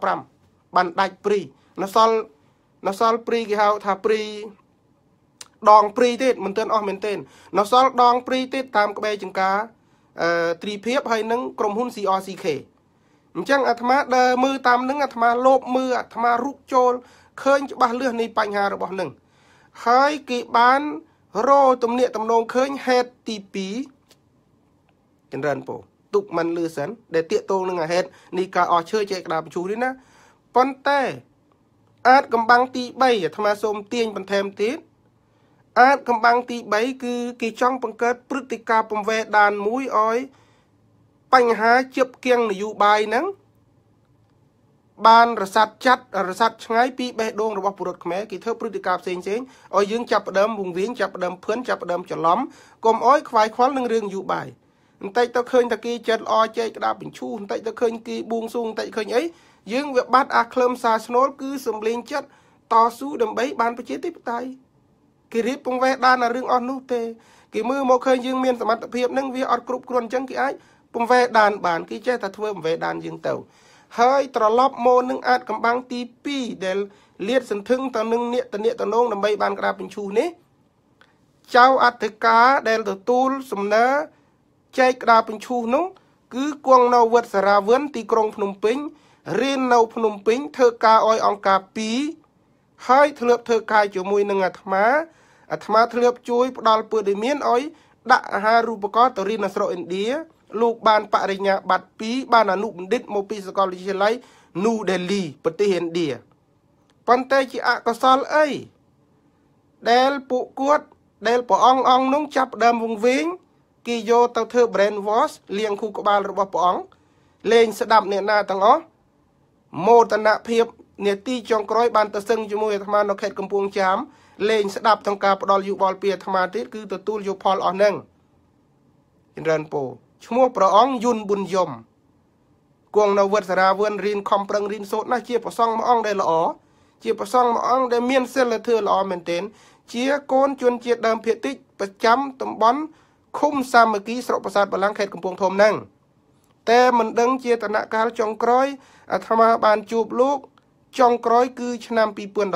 2015បានដាច់ព្រៃនៅសល់ព្រៃគេហៅថាព្រៃដងព្រៃទៀតមិនទាន់អស់មែនទេនៅសល់ដងព្រៃទៀតតាមក្បែរចង្ការទ្រីភិបហើយនឹងក្រុមហ៊ុន CRCK អញ្ចឹងអាត្មាដើរមើលតាមនឹងអាត្មាលោបមើលអាត្មារុកចូលឃើញច្បាស់លាស់នៃបញ្ហារបស់នឹងហើយគេបានរកទំនាក់ទំនងឃើញហេតុទី2ចម្រើនពរទុកមិនលឺសិនដែលតាកតងនឹងហេតុនៃការអស់ឈើចែកក្តារបញ្ឈូសនេះណាប៉ុន្តែអាចកំបាំងទី3អាត្មាសូមទាញបន្ថែមទៀតអាចកំបាំងទី3គឺគេចង់បង្កើតព្រឹត្តិការណ៍ពំវែដានមួយឲ្យបញ្ហាជៀបគៀងនយោបាយហ្នឹងបានរសាត់ឆ្ងាយពីបេះដូងរបស់ពលរដ្ឋខ្មែរគេធ្វើព្រឹត្តិការណ៍ផ្សេងឲ្យយើងចាប់ផ្ដើមវង្វេងចាប់ផ្ដើមភឿនចាប់ផ្ដើមច្រឡំកុំឲ្យខ្វាយខ្វល់នឹងរឿងនយោបាយបន្តិចទៅឃើញតែគេចិត្តល្អចែកក្តារបញ្ឈូសបន្តិចទៅឃើញគេបួងសួងបន្តិចឃើញអីយើងវាបាត់អាក្លឹមសារស្នូលគឺសំលេងចិត្តតស៊ូដើម្បីបានប្រជាធិបតេយ្យគេរៀបពង្វេដាននៅរឿងអស់នោះទេគេមើលមកឃើញយើងមានសមត្ថភាពនឹងវាអត់គ្រប់គ្រាន់អញ្ចឹងគេអាចពង្វេដានបានគេចេះតែធ្វើពង្វេដានយើងទៅហើយត្រឡប់មកនឹងអាចកំបាំងទី2ដែលលាតសន្ធឹងទៅនឹងអ្នកតំណងដើម្បីបានក្តារបញ្ឈូសនេះចៅអធិការដែលទទួលសំណើចែកក្តារបញ្ឈូសនោះគឺគង់នៅវត្តសារាវឿនទីក្រុងភ្នំពេញរៀននៅភ្នំពេញធ្វើការឲ្យអង្គការ2ហើយធ្លាប់ធ្វើការជាមួយនឹងអាត្មាធ្លាប់ជួយផ្ដល់ព័ត៌មានឲ្យដាក់អាហារូបករណ៍ទៅរៀននៅស្រុកឥណ្ឌាលោកបានបរិញ្ញាបត្រ2បានអនុបណ្ឌិតមកពីសាកលវិទ្យាល័យ New Delhi ប្រទេសឥណ្ឌាប៉ុន្តែជាអកុសលអីដែលពួកគាត់ដែលព្រះអង្គនោះចាប់ដើមវង្វេងគេយកទៅធ្វើ brain wash លាងខួរក្បាលរបស់ព្រះអង្គលេងស្ដាប់អ្នកណាទាំងអស់មោទនភាពនាទីចុងក្រោយបានទៅសឹងជាមួយអាត្មានៅខេត្តកំពង់ចាមលេងស្ដាប់ទាំងការផ្ដល់យោបល់ពីអាត្មាទៀតគឺទទួលយកផលអស់ហ្នឹងចម្រើនពោឈ្មោះព្រះអង្គយុនប៊ុនយមគង់នៅវត្តសារាវឿនរៀនខំប្រឹងរៀនសូត្រណាស់ជាព្រះសង្ឃមួយអង្គដែលល្អជាព្រះសង្ឃមួយអង្គដែលមានសិលធម៌ល្អមែនទែនជាកូនជនជាតិដើមភាគតិចប្រចាំតំបន់ឃុំសាមគ្គីស្រុកប្រាសាទបលាំងខេត្តកំពង់ធំហ្នឹងតែមិនដឹងជាតនកាលចុងក្រោយអាត្មាបានជួបលោកចុងក្រោយគឺឆ្នាំ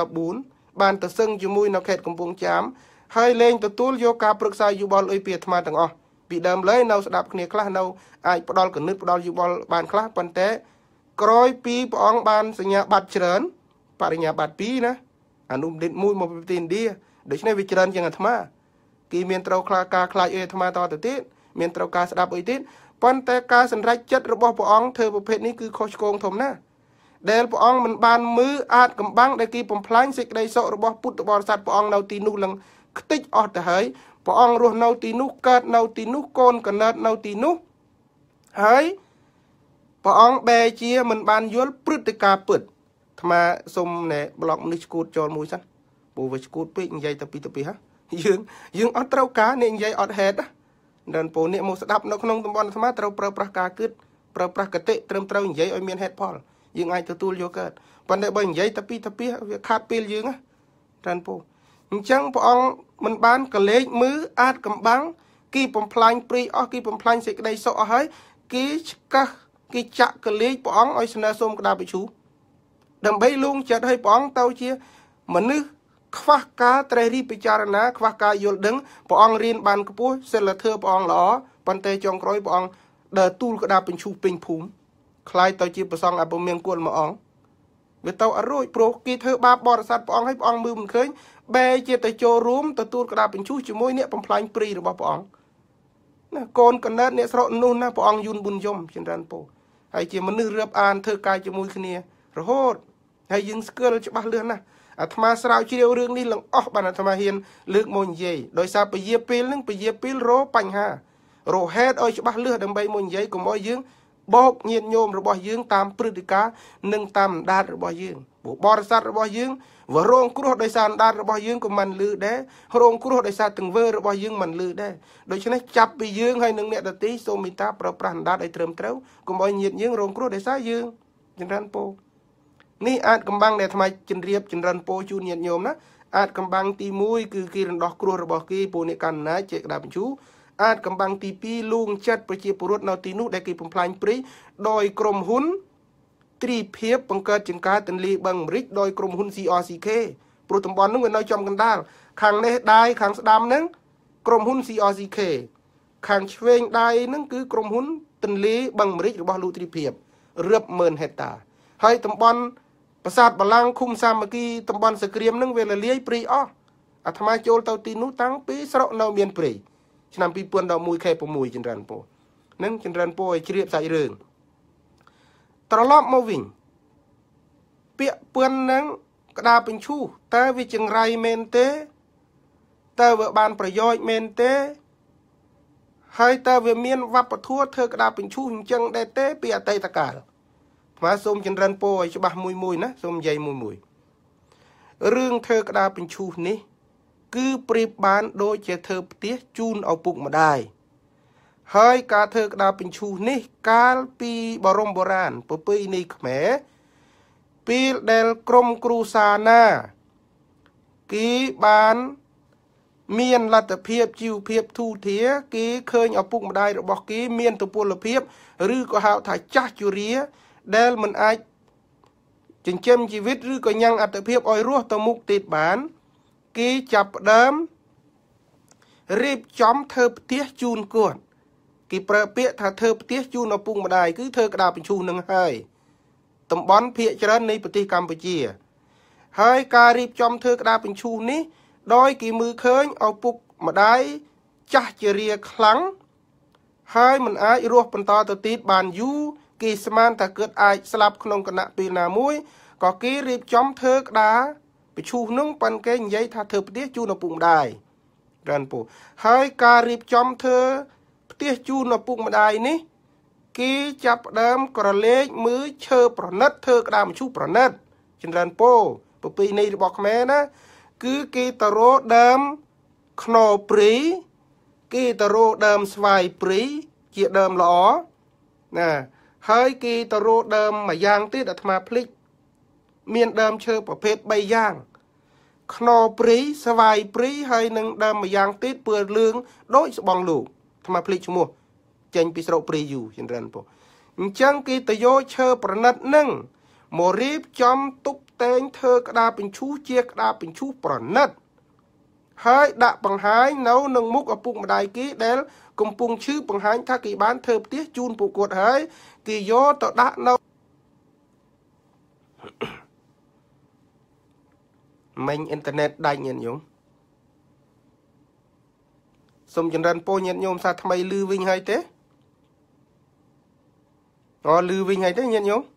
2014បានទៅសឹងជាមួយនៅខេត្តកំពង់ចាមហើយលែងទទួលយកការប្រឹក្សាយោបល់អីពីអាត្មាទាំងអស់ពីដើមឡើយនៅស្ដាប់គ្នាខ្លះនៅអាចផ្ដល់គណិតផ្ដល់យោបល់បានខ្លះប៉ុន្តែក្រោយពីព្រះអង្គបានសញ្ញាបត្រច្រើនបរិញ្ញាបត្រ2ណាអនុបណ្ឌិត1មកពីប្រទេសឥណ្ឌាដូច្នេះវាច្រើនជាងអាត្មាគេមានត្រូវការខ្លាចអីអាត្មាតទៅទៀតមានត្រូវការស្ដាប់អីទៀតប៉ុន្តែការសម្រេចចិត្តរបស់ព្រះអង្គធ្វើប្រភេទនេះគឺខុសឆ្គងធំណាស់ដែលព្រះអង្គមិនបានមើលអាចកំបាំងដែលគេបំផ្លាញសេចក្តីសុខរបស់ពុទ្ធបរិស័ទព្រះអង្គនៅទីនោះឡើងខ្ទេចអស់ទៅហើយព្រះអង្គរស់នៅទីនោះកើតនៅទីនោះកូនកណើតនៅទីនោះហើយព្រះអង្គបែរជាមិនបានយល់ព្រឹត្តិការណ៍ពិតអាត្មាសុំណែប្លុកនេះឈួតចូលមួយសិនព្រោះវាឈួតពេកនិយាយទៅពីហ៎យើងអត់ត្រូវការអ្នកនិយាយអត់ហេតុណាដល់ពូអ្នកមកស្ដាប់នៅក្នុងតំបន់អាត្មាត្រូវប្រើប្រាស់ការគិតប្រើប្រាស់គតិត្រឹមត្រូវនិយាយឲ្យមានហេតុផលយើងអាចទទួលយកកើតប៉ុន្តែបើនិយាយទៅពីវាខាត់ពេលយើងណាដល់ពូអញ្ចឹងព្រះអង្គមិនបានកលេចមើលអាចកំបាំងគេបំផ្លាញព្រីអស់គេបំផ្លាញសេចក្តីសុខអស់ហើយគេឆ្កឹះគេចាក់កលេចព្រះអង្គឲ្យស្នើសុំក្តារបញ្ឈូដើម្បីលួងចិត្តឲ្យព្រះអង្គទៅជាមនុស្សខ្វះការត្រេះរិះពិចារណាខ្វះការយល់ដឹងព្រះអង្គរៀនបានខ្ពស់សិលធម៌ព្រះអង្គល្អប៉ុន្តែចុងក្រោយព្រះអង្គដើរទូលក្តារបញ្ឈូពេញភូមិคล้ายទៅជាប្រសងអពមង្គលមួយអង្គវាទៅអរួចព្រោះគេធ្វើបាបបរិស័ទព្រះអង្គឲ្យព្រះអង្គមើលមិនឃើញបែរជាទៅចូលរួមទទួលក្តារបញ្ឈូជាមួយអ្នកបំផ្លាញព្រីរបស់ព្រះអង្គណាកូនកណើតអ្នកស្រុកនោះណាព្រះអង្គយុនប៊ុនយមចម្រើនពរហើយជាមនុស្សរាប់អានធ្វើការជាមួយគ្នារហូតហើយយើងស្គាល់ច្បាស់លឿនណាស់អាត្មាស្រាវជ្រាវរឿងនេះឡើងអស់បានអាត្មាហ៊ានលើកមកនិយាយដោយសារពជាពេលនឹងពជាពេលរបញ្ហារហេតុឲ្យច្បាស់លឿនដើម្បីមកនិយាយកុំឲ្យយើងបោកញាតញោមរបស់យើងតាមព្រឹត្តិការណ៍និងតាមអណ្ដាតរបស់យើងព្រោះបរិស័ទរបស់យើងវារងគ្រោះដោយសារអណ្ដាតរបស់យើងក៏មិនលឺដែររងគ្រោះដោយសារទង្វើរបស់យើងមិនលឺដែរដូច្នេះចាប់ពីយើងហើយនឹងអ្នកដទៃសូមមេត្តាប្រើប្រាស់អណ្ដាតឲ្យត្រឹមត្រូវកុំឲ្យញាតយើងរងគ្រោះដោយសារយើងចម្រើនពរនេះអាចកំបាំងដែលអាត្មាជម្រាបចម្រើនពរជូនញាតិញោមណាអាចកំបាំងទី1គឺគេរំដោះគ្រោះរបស់គេពួកអ្នកកណ្ណាជាក្តារបញ្ជូអាចកំបាំងទី2លួងចិត្តប្រជាពលរដ្ឋនៅទីនោះដែលគេបំផ្លាញព្រៃដោយក្រុមហ៊ុនទ្រីភិបបង្កើតចង្ការទន្លេបឹងម្រិចដោយក្រុមហ៊ុន CRCK ព្រោះតំបន់នោះវានៅចំកណ្ដាលខាងនេះដៃខាងស្ដាំហ្នឹងក្រុមហ៊ុន CRCK ខាងឆ្វេងដៃហ្នឹងគឺក្រុមហ៊ុនទន្លេបឹងម្រិចរបស់លោកទ្រីភិបរាប់ម៉ឺនហិកតាហើយតំបន់ប្រាសាទបលាំងឃុំសាមគ្គីតំបន់សក្រៀមនឹងវាលលាយព្រៃអស់អាត្មាចូលទៅទីនោះតាំងពីស្រុកនៅមានព្រៃឆ្នាំ2011ខែ6ចម្រើនពរនឹងចម្រើនពរឲ្យជ្រាបសាច់រឿងត្រឡប់មកវិញពាក្យពឿននឹងក្តារបញ្ឈូតើវាចង្រៃមែនទេតើវាបានប្រយោជន៍មែនទេហើយតើវាមានវប្បធម៌ធ្វើក្តារបញ្ឈូអញ្ចឹងដែរទេពីអតីតកាលបាទសូមចម្រើនពរឲ្យច្បាស់មួយណាសូមនិយាយមួយរឿងធ្វើក្តារបញ្ឈូសនេះគឺប្រៀបបានដូចជាធ្វើផ្ទះជូនឪពុកម្ដាយហើយការធ្វើក្តារបញ្ឈូសនេះកាលពីបរមបុរាណប្រពៃណីខ្មែរពេលដែលក្រុមគ្រួសារណាគេបានមានលទ្ធភាពជីវភាពធូរធារគេឃើញឪពុកម្ដាយរបស់គេមានសុពលភាពឬក៏ហៅថាចាស់ជរាដែលមិនអាចចិញ្ចឹមជីវិតឬក៏ញ៉ាំងអត្ថភាពឲ្យរស់ទៅមុខទៀតបានគេចាប់ផ្ដើមរៀបចំធ្វើផ្ទះជូនគាត់គេប្រើពាក្យថាធ្វើផ្ទះជូនឪពុកម្ដាយគឺធ្វើក្តារបញ្ឈូសនឹងហើយតំបន់ភាគច្រើននៃប្រទេសកម្ពុជាហើយការរៀបចំធ្វើក្តារបញ្ឈូសនេះដោយគេមើលឃើញឪពុកម្ដាយចាស់ជរាខ្លាំងហើយមិនអាចរស់បន្តទៅទៀតបានយូរគេស្មានថាគាត់អាចស្លាប់ក្នុងគណៈពេលណាមួយក៏គេរៀបចំធ្វើក្តារបញ្ឈូសនោះប៉ិនគេនិយាយថាធ្វើផ្ទះជូនឪពុកម្ដាយរានពូហើយការរៀបចំធ្វើផ្ទះជូនឪពុកម្ដាយនេះគេចាប់ផ្ដើមក្រឡេកមើលឈើប្រណិតធ្វើក្តារបញ្ឈូសប្រណិតចម្រើនពរប្រពៃណីរបស់ខ្មែរណាគឺគេទៅរកដើមខ្នុរព្រីគេតរោដើមស្វាយព្រីជាដើមល្អណាហើយគេតរោដើមមួយយ៉ាងទៀតអាត្មាភ្លេចមានដើមឈើប្រភេទ3យ៉ាងខ្នោព្រីស្វាយព្រីហើយនឹងដើមមួយយ៉ាងទៀតពឿលឿងដូចស្បងលោកអាត្មាភ្លេចឈ្មោះចេញពីស្រុកព្រីយូចម្រើនពុអញ្ចឹងគេទៅយកឈើប្រណិតនឹងមករៀបចំតុបតែងធ្វើក្តារបញ្ឈូសជាក្តារបញ្ឈូសប្រណិតហើយដាក់បង្ហាញនៅនឹងមុខឪពុកម្ដាយគេដែលកំពុងឈឺបង្ហាញថាគេបានធ្វើផ្ទះជូនពួកគាត់ហើយគេយកទៅដាក់នៅមិញអ៊ីនធឺណិតដាច់ញាតិញោមសូមចម្រើនពរញាតិញោមសាថ្មីលឺវិញហើយទេលឺវិញហើយទេញាតិញោម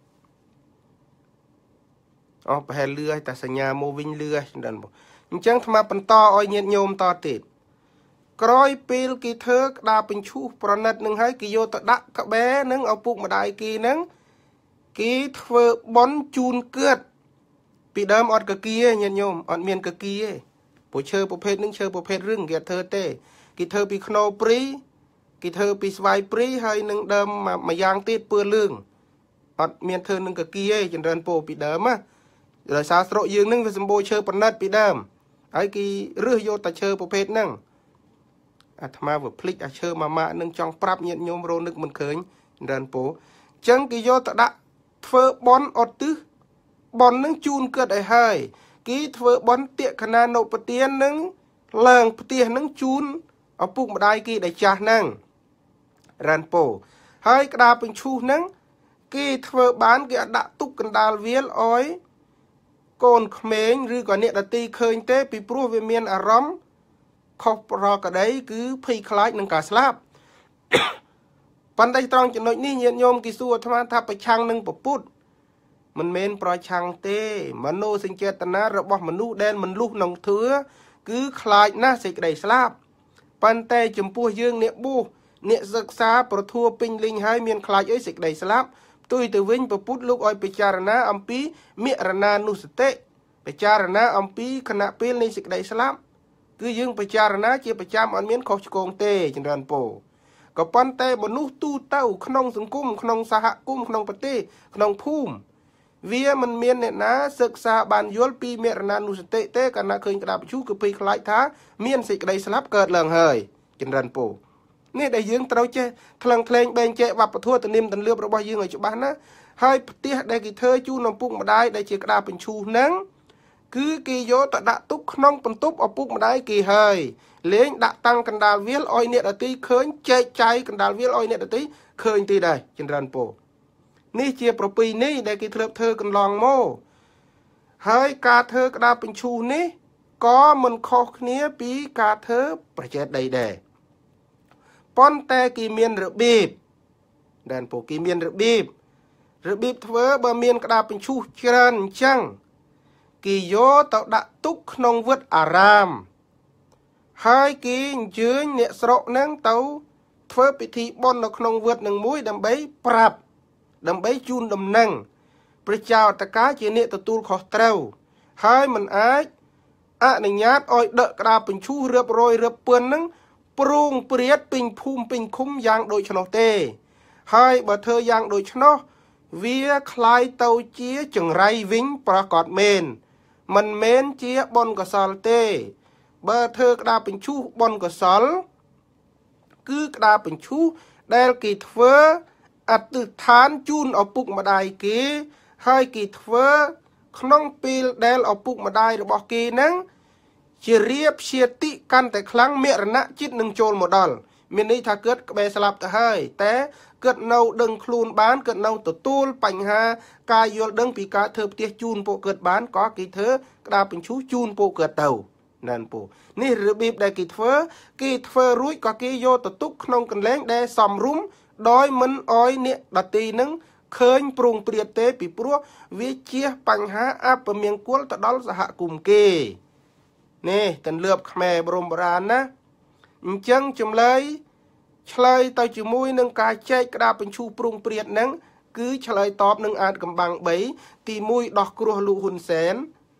ប្រហែលលឺហើយតែសញ្ញាមកវិញលឺហើយចម្រើនពរអញ្ចឹងអាត្មាបន្តឲ្យញាតិញោមតទៀតក្រោយពេលគេធ្វើក្តារបញ្ឈូសប្រណិតនឹងហើយគេយកទៅដាក់ក្បែរនឹងឪពុកម្ដាយគេនឹងគេធ្វើបន់ជូនគឿតពីដើមអត់កគីទេញាតិញោមអត់មានកគីទេព្រោះឈើប្រភេទនឹងឈើប្រភេទរឹងគេអត់ធ្វើទេគេធ្វើពីខ្នោព្រីគេធ្វើពីស្វាយព្រីហើយនឹងដើមមួយយ៉ាងទៀតពឿលឿងអត់មានធ្វើនឹងកគីទេចម្រើនពោពីដើមណាដោយសារស្រុកយើងនឹងវាសម្បូរឈើប្រណិតពីដើមហើយគេរើសយកតែឈើប្រភេទហ្នឹងអាត្មាវាភ្លេចអាឈើមួយម៉ាក់នឹងចង់ប្រាប់ញាតិញោមរនឹកមិនឃើញចម្រើនពោអញ្ចឹងគេយកទៅដាក់ធ្វើបន់អត់ទឹះបន់នឹងជូនកើតឲ្យហើយគេធ្វើបន់ទាកណានុពទាននឹងឡើងផ្ទះនឹងជូនឪពុកម្ដាយគេដែលចាស់ហ្នឹងរ៉ាន់ពោហើយក្តារបញ្ឈូសហ្នឹងគេធ្វើបានគេអត់ដាក់ទុកកណ្ដាលវាលអោយកូនក្មេងឬក៏អ្នកដតីឃើញទេពីព្រោះវាមានអារម្មណ៍ខុសប្រកដីគឺភ័យខ្លាចនឹងការស្លាប់ប៉ុន្តែត្រង់ចំណុចនេះញាតិញោមគេសួរអាត្មាថាប្រឆាំងនឹងពុទ្ធមិនមែនប្រឆាំងទេមនោសញ្ចេតនារបស់មនុស្សដែលមិនលុះក្នុងធឿគឺខ្លាចណាស់សេចក្តីស្លាប់ប៉ុន្តែចំពោះយើងអ្នកបួសអ្នកសិក្សាប្រធัวពេញលេញហើយមានខ្លាចអីសេចក្តីស្លាប់ផ្ទុយទៅវិញពុទ្ធលោកឲ្យពិចារណាអំពីមរណានុសតិពិចារណាអំពីគណៈពេលនៃសេចក្តីស្លាប់គឺយើងពិចារណាជាប្រចាំអត់មានខុសឆ្គងទេចម្រើនពរក៏ប៉ុន្តែមនុស្សទូទៅក្នុងសង្គមក្នុងសហគមន៍ក្នុងប្រទេសក្នុងភូមិវាមិនមានអ្នកណាសិក្សាបានយល់ពីមរណានុសតិទេកាលណាឃើញក្តារបញ្ឈូសគឺភ័យខ្លាចថាមានសេចក្តីស្លាប់កើតឡើងហើយចម្រើនពរនេះដែលយើងត្រូវចេះថ្លឹងថ្លែងបែងចែកវប្បធម៌ទំនៀមទម្លាប់របស់យើងឲ្យច្បាស់ណាហើយផ្ទះដែលគេធ្វើជូនឪពុកម្ដាយដែលជាក្តារបញ្ឈូសហ្នឹងគឺគេយកទៅដាក់ទុកក្នុងបន្ទប់ឪពុកម្ដាយគេហើយលេងដាក់តាំងកណ្ដាលវាលឲ្យអ្នកដទៃឃើញចែកចាយកណ្ដាលវាលឲ្យអ្នកដទៃឃើញទីដែរចម្រើនពរនេះជាប្រពៃណីដែលគេធ្លាប់ធ្វើកន្លងមកហើយការធ្វើក្តារបញ្ឈូសនេះក៏មិនខុសគ្នាពីការធ្វើប្រជែតដីដែរប៉ុន្តែគេមានរបៀបដែនពូគេមានរបៀបធ្វើបើមានក្តារបញ្ឈូសច្រើនអញ្ចឹងគេយកទៅដាក់ទុកក្នុងវត្តអារាមហើយគេអញ្ជើញអ្នកស្រុកហ្នឹងទៅធ្វើពិធីបុណ្យនៅក្នុងវត្តនឹងមួយដើម្បីប្រាប់ដើម្បីជូនដំណឹងព្រះចៅអត្តកាជាអ្នកទទួលខុសត្រូវហើយមិនអាចអនុញ្ញាតឲ្យដឹកក្តារបញ្ឈូសរៀបរយរៀបពឿនហ្នឹងប្រងព្រាតពេញភូមិពេញឃុំយ៉ាងដូច្នោះទេហើយបើធ្វើយ៉ាងដូច្នោះវាคล้ายទៅជាចង្រៃវិញប្រកបមែនមិនមែនជាបុណ្យកុសលទេបើធ្វើក្តារបញ្ឈូសបុណ្យកុសលគឺក្តារបញ្ឈូសដែលគេធ្វើអធិដ្ឋានជូនឪពុកម្ដាយគេហើយគេធ្វើក្នុងពេលដែលឪពុកម្ដាយរបស់គេហ្នឹងជារៀបជាតិកាន់តែខ្លាំងមរណៈចិត្តនឹងចូលមកដល់មានន័យថាគាត់ក្បែរស្លាប់ទៅហើយតែគាត់នៅដឹងខ្លួនបានគាត់នៅទទួលបញ្ហាការយល់ដឹងពីការធ្វើផ្ទះជូនពួកគាត់បានក៏គេធ្វើក្តារបញ្ឈូសជូនពួកគាត់ទៅណានពូនេះរបៀបដែលគេធ្វើរួចក៏គេយកទៅទុកក្នុងកន្លែងដែលសមរម្យដោយមិនអោយអ្នកដតីនឹងឃើញប្រងព្រាតទេពីព្រោះវាជាបញ្ហាអពមង្គលទៅដល់សហគមន៍គេនេះទន្លើបខ្មែរបរមបុរាណណាអញ្ចឹងចម្លើយឆ្លើយទៅជាមួយនឹងការចែកក្តារបញ្ឈូសប្រងព្រាតហ្នឹងគឺឆ្លើយតបនឹងអាចកំបាំង3ទី1ដោះគ្រោះលោកហ៊ុនសែន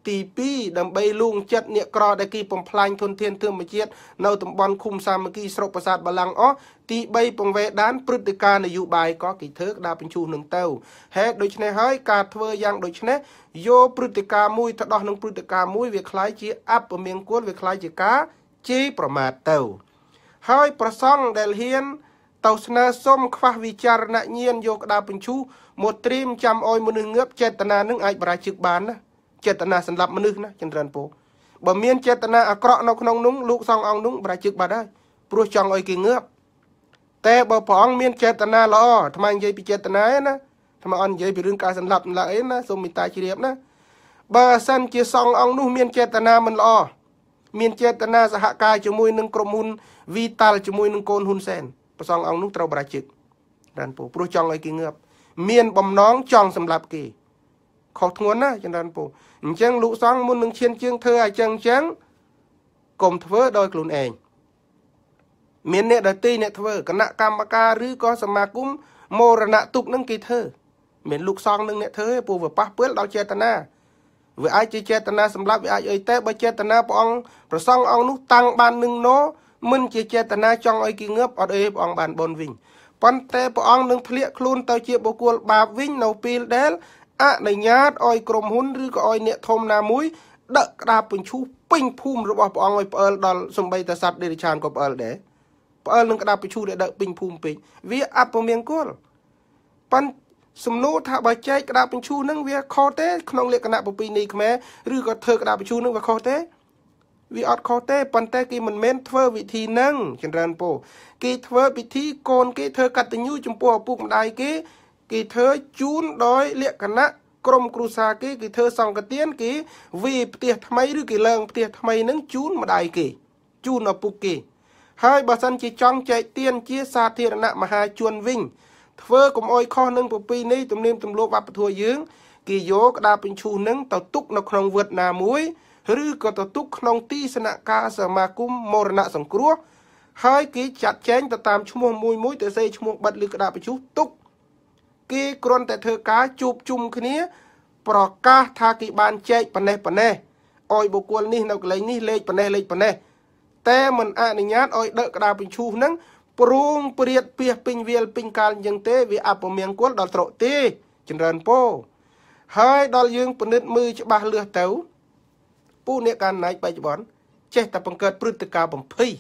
ទី2ដើម្បីលួងចិត្តអ្នកក្រដែលគេបំផ្លាញធនធានធម្មជាតិនៅតំបន់ឃុំសាមគ្គីស្រុកប្រាសាទបាឡាំងអស់ទី3ពង្វេដានព្រឹត្តិការណ៍នយោបាយក៏គេធ្វើក្តារបញ្ឈូសនឹងទៅហេតុដូច្នេះហើយការធ្វើយ៉ាងដូចនេះយកព្រឹត្តិការណ៍មួយទៅដោះនឹងព្រឹត្តិការណ៍មួយវាคล้ายជាអពមង្គលវាคล้ายជាការជេរប្រមាថទៅហើយប្រសង់ដែលហ៊ានទៅស្នើសុំខ្វះវិចារណញ្ញាណយកក្តារបញ្ឈូសមកត្រៀមចាំអោយមនុស្សងើបចេតនានឹងអាចបរាជិកបានណាចេតនាសម្រាប់មនុស្សណាចន្ទរនពូបើមានចេតនាអាក្រក់នៅក្នុងនោះលោកសង្ឃអង្គនោះបរាជិកបាត់ហើយព្រោះចង់អោយគេងើបតែបើព្រះអង្គមានចេតនាល្អអាត្មានិយាយពីចេតនាណាអាត្មាអត់និយាយពីរឿងការសម្លាប់អីណាសូមមេត្តាជ្រាបណាបើសិនជាសង្ឃអង្គនោះមានចេតនាមិនល្អមានចេតនាសហការជាមួយនឹងក្រុមហ៊ុនវីតាល់ជាមួយនឹងកូនហ៊ុនសែនព្រះសង្ឃអង្គនោះត្រូវបរាជិករានពូព្រោះចង់ឲ្យគេងើបមានបំណងចង់សម្លាប់គេខុសធ្ងន់ណាចន្ទរនពូអញ្ចឹងលោកសង្ឃមុននឹងឈានជើងធ្វើឲ្យចឹងកុំធ្វើដោយខ្លួនឯងមានអ្នកដទៃអ្នកធ្វើគណៈកម្មការឬក៏សមាគមមរណទុកនឹងគេធ្វើមានលោកសង្ឃនឹងអ្នកធ្វើព្រោះវាប៉ះពាល់ដល់ចេតនាវាអាចជាចេតនាសម្រាប់វាអាចអីតែបើចេតនាព្រះអង្គប្រសង់អង្គនោះតាំងបាននឹងណោមិនជាចេតនាចង់ឲ្យគេងើបអត់អីព្រះអង្គបានបនវិញប៉ុន្តែព្រះអង្គនឹងធ្លាក់ខ្លួនទៅជាបុគ្គលបាបវិញនៅពេលដែលអនុញ្ញាតឲ្យក្រុមហ៊ុនឬក៏ឲ្យអ្នកធំណាមួយដឹកក្តារបញ្ឈូសពេញភូមិរបស់ព្រះអង្គឲ្យផ្អើលដល់សំបីតាសត្វដេរឆានក៏ផ្អើលដែរផ្អើលនឹងក្តារបញ្ឈូសដែលដឹកពេញភូមិពេកវាអពមង្គលប៉ុន្តែសំណួរថាបើចែកក្តារបញ្ឈូសនឹងវាខុសទេក្នុងលក្ខណៈប្រពៃណីខ្មែរឬក៏ធ្វើក្តារបញ្ឈូសនឹងវាខុសទេវាអត់ខុសទេប៉ុន្តែគេមិនមែនធ្វើវិធីហ្នឹងចម្រើនពោគេធ្វើពិធីកូនគេធ្វើកតញ្ញូចំពោះឪពុកម្ដាយគេធ្វើជូនដោយលក្ខណៈក្រុមគ្រួសារគេធ្វើសង្ឃទានគេវាផ្ទះថ្មីឬគេឡើងផ្ទះថ្មីហ្នឹងជូនម្ដាយគេជូនឪពុកគេហើយបើសិនជាចង់ចែកទានជាសាធារណៈមហាជនវិញធ្វើកុំអោយខុសនឹងប្រពៃណីទំនៀមទម្លាប់វប្បធម៌យើងគេយកក្តារបញ្ឈូសនឹងទៅទុកនៅក្នុងវត្តណាមួយឬក៏ទៅទុកក្នុងទីស្នាក់ការសមាគមមរណៈសង្គ្រោះហើយគេចាត់ចែងទៅតាមឈ្មោះមួយទៅសេឈ្មោះបិទឬក្តារបញ្ឈូសទុកគេគ្រាន់តែធ្វើការជួបជុំគ្នាប្រកាសថាគេបានចែកប៉ុណ្ណេះឲ្យបុគ្គលនេះនៅកន្លែងនេះលេខប៉ុណ្ណេះតែមិនអនុញ្ញាតឲ្យដឹកក្តារបញ្ឈូសហ្នឹងព្រងព្រាតពីពេញវាលពេញកាលអញ្ចឹងទេវាអពមង្គលដល់ត្រកទេចម្រើនពោហើយដល់យើងពិនិត្យមើលច្បាស់លឺទៅពូអ្នកកានណៃបច្ចុប្បន្នចេះតែបង្កើតព្រឹត្តិការណ៍បំភ័យ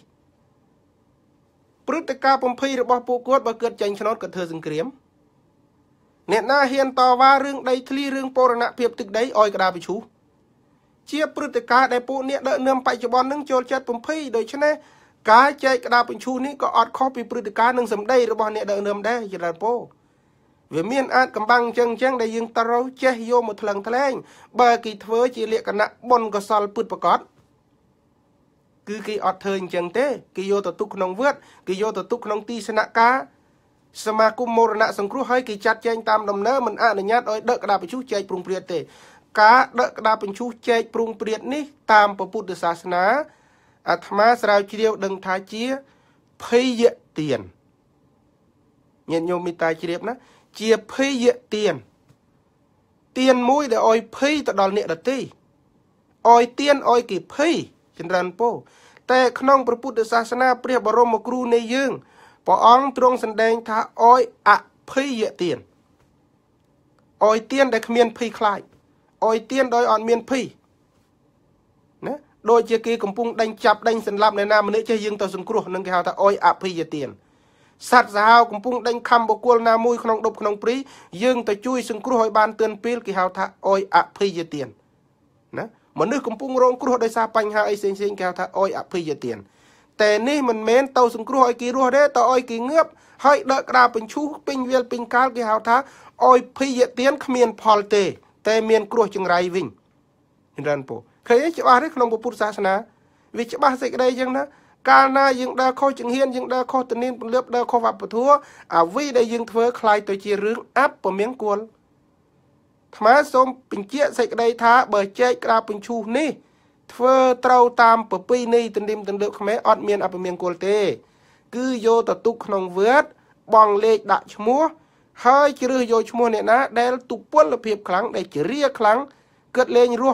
របស់ពួកគាត់បើកើតចាញ់ឆ្នោតគាត់ធ្វើសង្គ្រាមអ្នកណាហ៊ានតវ៉ារឿងដីធ្លីរឿងបូរណភាពទឹកដីឲ្យក្តារបញ្ឈូសជាព្រឹត្តិការណ៍ដែលពួកអ្នកដឹកនាំបច្ចុប្បន្ននឹងចូលចិត្តបំភ័យដូច្នេះការចែកក្តារបញ្ឈូសនេះក៏អត់ខុសពីព្រឹត្តិការណ៍នឹងសម្ដីរបស់អ្នកដឹកនាំដែរចម្រើនពោវាមានអាចកំបាំងអញ្ចឹងដែលយើងត្រូវចេះយកមកថ្លឹងថ្លែងបើគេធ្វើជាលក្ខណៈបុណ្យកុសលពុតប្រកបគឺគេអត់ធ្វើអញ្ចឹងទេគេយកទៅទុកក្នុងវត្តគេយកទៅទុកក្នុងទីស្នាក់ការសមាគមមរណៈសង្គ្រោះហើយគេចាត់ចែងតាមដំណើរមិនអនុញ្ញាតឲ្យដឹកក្តារបញ្ឈូសចែកព្រុងព្រាតទេការដឹកក្តារបញ្ឈូសចែកព្រុងព្រាតនេះតាមពុទ្ធសាសនាអាត្មាស្រាវជ្រាវដឹងថាជាភ័យទានញាតិញោមមេត្តាជ្រាបណាជាភ័យទានមួយដែលឲ្យភ័យទៅដល់អ្នកដទៃឲ្យទានឲ្យគេភ័យចម្រើនពោតែក្នុងព្រះពុទ្ធសាសនាព្រះបរមគ្រូនៃយើងព្រះអង្គទ្រង់សម្ដែងថាឲ្យអភ័យទានឲ្យទានដែលគ្មានភ័យខ្លាចឲ្យទានដោយអត់មានភ័យណាដូចជាគេកំពុងដេញចាប់ដេញសន្លប់អ្នកណាម្នាក់ចេះយើងទៅសង្គ្រោះនឹងគេហៅថាអយអភ័យទានសត្វសាហាវកំពុងដេញខំបុគ្គលណាមួយក្នុងដប់ក្នុងព្រីយើងទៅជួយសង្គ្រោះឲ្យបានទឿនពេលគេហៅថាអយអភ័យទានណាមនុស្សកំពុងរងគ្រោះដោយសារបញ្ហាអីផ្សេងគេហៅថាអយអភ័យទានតែនេះមិនមែនទៅសង្គ្រោះឲ្យគេរស់ទេទៅឲ្យគេងើបហើយដឹកក្តារបញ្ឈូសពេញវាលពេញកាលគេហៅថាអយភ័យទានគ្មានផលទេតែមានគ្រោះចង្រៃវិញចម្រើនពោឃើញច្បាស់ទេក្នុងពុទ្ធសាសនាវាច្បាស់សេចក្តីចឹងណាកាលណាយើងដើរខុសចង្ហៀនយើងដើរខុសទំនៀមទម្លាប់ដើរខុសវប្បធម៌អ្វីដែលយើងធ្វើคล้ายទៅជារឿងអពមង្គលថ្មសូមបញ្ជាក់សេចក្តីថាបើចែកក្តារបញ្ឈូសនេះធ្វើត្រូវតាមប្រពៃណីទំនៀមទម្លាប់ខ្មែរអត់មានអពមង្គលទេគឺយកទៅទុកក្នុងវត្តបងលេខដាក់ឈ្មោះហើយជ្រើសយកឈ្មោះអ្នកណាដែលទុពលភាពខ្លាំងដែលជារាខ្លាំងកើតលេងរស់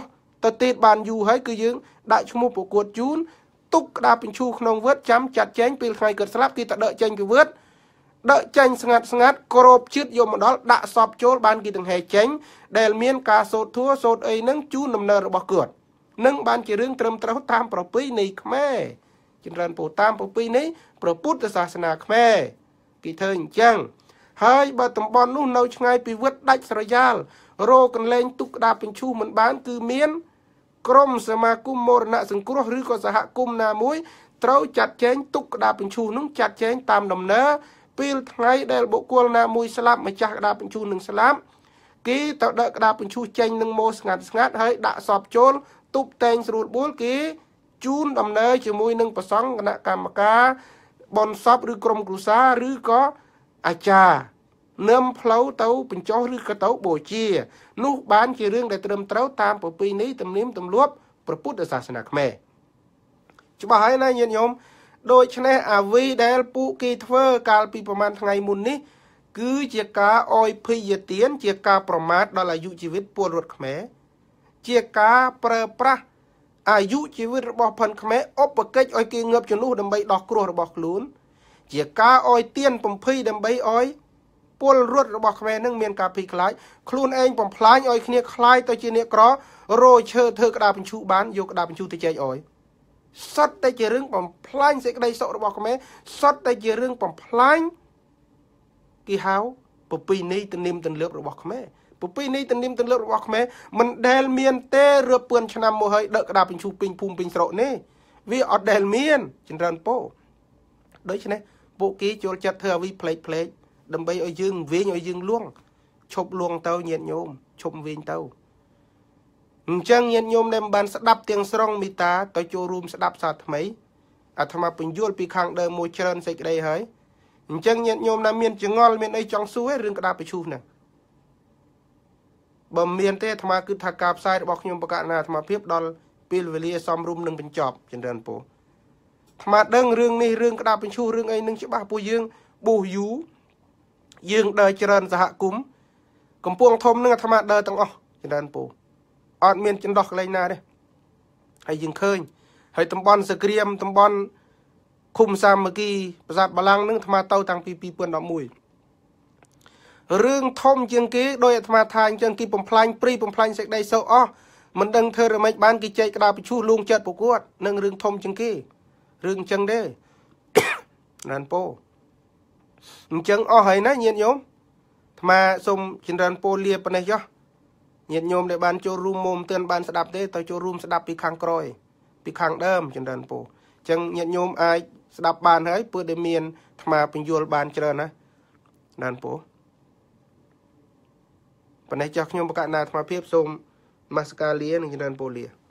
តទេតបានយូរហើយគឺយើងដាក់ឈ្មោះប្រកួតជូនទុកក្តារបញ្ឈូក្នុងវឹកចាំចាត់ចែងពេលថ្ងៃគាត់ស្លាប់គេទៅដកចេញពីវឹកដកចេញស្ងាត់ក្របជិតយកមកដល់ដាក់សពចូលបានគេទាំងហែចេញដែលមានការសូត្រធัวសូត្រអីហ្នឹងជូនដំណើររបស់គាត់នឹងបានជារឿងត្រឹមត្រូវតាមប្រពៃណីខ្មែរចម្រើនពោតាមប្រពៃណីព្រះពុទ្ធសាសនាខ្មែរគេធ្វើអញ្ចឹងហើយបើតំបន់នោះនៅឆ្ងាយពីវត្តដាច់ស្រយាលរោកន្លែងទុកក្តារបញ្ឈូមិនបានគឺមានក្រុមសមាគមមរណៈសង្គ្រោះឬក៏សហគមន៍ណាមួយត្រូវចាត់ចែងទុកក្តារបញ្ឈូនោះចាត់ចែងតាមដំណើរពេលថ្ងៃដែលបុគ្គលណាមួយស្លាប់ម្ចាស់ក្តារបញ្ឈូនឹងស្លាប់គេទៅដកក្តារបញ្ឈូចេញនឹងម៉ូស្ងាត់ហើយដាក់សពចូលទប់តែងស្រួលបួលគេជូនដំណើរជាមួយនឹងប្រសង់គណៈកម្មការបនសពឬក្រុមគ្រួសារឬក៏អាចារ្យនឹមផ្លូវទៅបញ្ចុះឬក៏ទៅបូជានោះបានជារឿងដែលត្រឹមត្រូវតាមប្រពៃណីទំនៀមទម្លាប់ព្រះពុទ្ធសាសនាខ្មែរច្បាស់ហើយណាញាតិញោមដូច្នេះអ្វីដែលពួកគេធ្វើកាលពីប្រហែលថ្ងៃមុននេះគឺជាការអោយភ័យទានជាការប្រមាថដល់អាយុជីវិតពលរដ្ឋខ្មែរជាការប្រើប្រាស់អាយុជីវិតរបស់ផនខ្មែរឧបកិច្ចឲ្យគេងើបជំនួសដើម្បីដោះគ្រោះរបស់ខ្លួនជាការអោយទៀនបំភ័យដើម្បីអោយពលរដ្ឋរបស់ខ្មែរនឹងមានការភ័យខ្លាចខ្លួនឯងបំផ្លាញឲ្យគ្នាខ្លាយទៅជាអ្នកក្ររោឈើធ្វើក្តារបញ្ឈូបានយកក្តារបញ្ឈូទៅចែកអោយសុទ្ធតែជារឿងបំផ្លាញសេចក្តីសុខរបស់ខ្មែរសុទ្ធតែជារឿងបំផ្លាញគេហៅប្រពៃណីទំនៀមទម្លាប់របស់ខ្មែរប្រពៃណីទំនៀមទម្លាប់របស់ខ្មែរមិនដែលមានទេរាប់ពាន់ឆ្នាំមកហើយដឹកក្តារបញ្ឈូពេញភូមិពេញស្រុកនេះវាអត់ដែលមានចម្រើនពោដូច្នេះពួកគេចូលចិត្តធ្វើអ្វីផ្លេកដើម្បីឲ្យយើងវិញឲ្យយើងលួងឈប់លួងទៅញាតិញោមឈប់វិញទៅអញ្ចឹងញាតិញោមដែលបានស្ដាប់ទាំងស្រុងមេត្តាទៅចូលរួមស្ដាប់សារថ្មីអាត្មាពន្យល់ពីខាងដើមមួយច្រើនសេចក្តីហើយអញ្ចឹងញាតិញោមណាមានចងល់មានអីចង់សួររឿងក្តារបញ្ឈូហ្នឹងបើមានទេអាត្មាគិតថាការផ្សាយរបស់ខ្ញុំបកណាអាត្មាភាពដល់ពេលវេលាសមរម្យនឹងបញ្ចប់ចម្រើនពូអាត្មាដឹងរឿងនេះរឿងក្តារបញ្ឈូរឿងអីនឹងច្បាស់ពួកយើងប៊ូយូយើងដើរច្រើនសហគមន៍កំពង់ធំនឹងអាត្មាដើរទាំងអស់ចម្រើនពូអត់មានចន្លោះកន្លែងណាទេហើយយើងឃើញហើយតំបន់សក្រៀមតំបន់ឃុំសាមគ្គីប្រាសាទបាឡាំងនឹងអាត្មាទៅតាំងពី2011រឿងធំជាងគេដោយអាត្មាថាអញ្ចឹងគេបំផ្លាញព្រីបំផ្លាញសេចក្តីសុខអស់មិនដឹងធ្វើរំេចបានគេចែកក្តារបញ្ឈូលួងចិត្តប្រកួតនឹងរឿងធំជាងគេរឿងអញ្ចឹងទេណានពោអញ្ចឹងអស់ហើយណាញាតិញោមអាត្មាសូមចម្រើនពរលាប៉ុណ្ណេះចុះញាតិញោមដែលបានចូលរួមមុំទឿនបានស្ដាប់ទេទៅចូលរួមស្ដាប់ពីខាងក្រោយពីខាងដើមចម្រើនពរអញ្ចឹងញាតិញោមអាចស្ដាប់បានហើយពើដែលមានអាត្មាបញ្យល់បានច្រើនណាណានពរប៉ុន្តែចុះខ្ញុំបកណាអាត្មាភាពសូមនមស្ការលានិងចម្រើនពរលា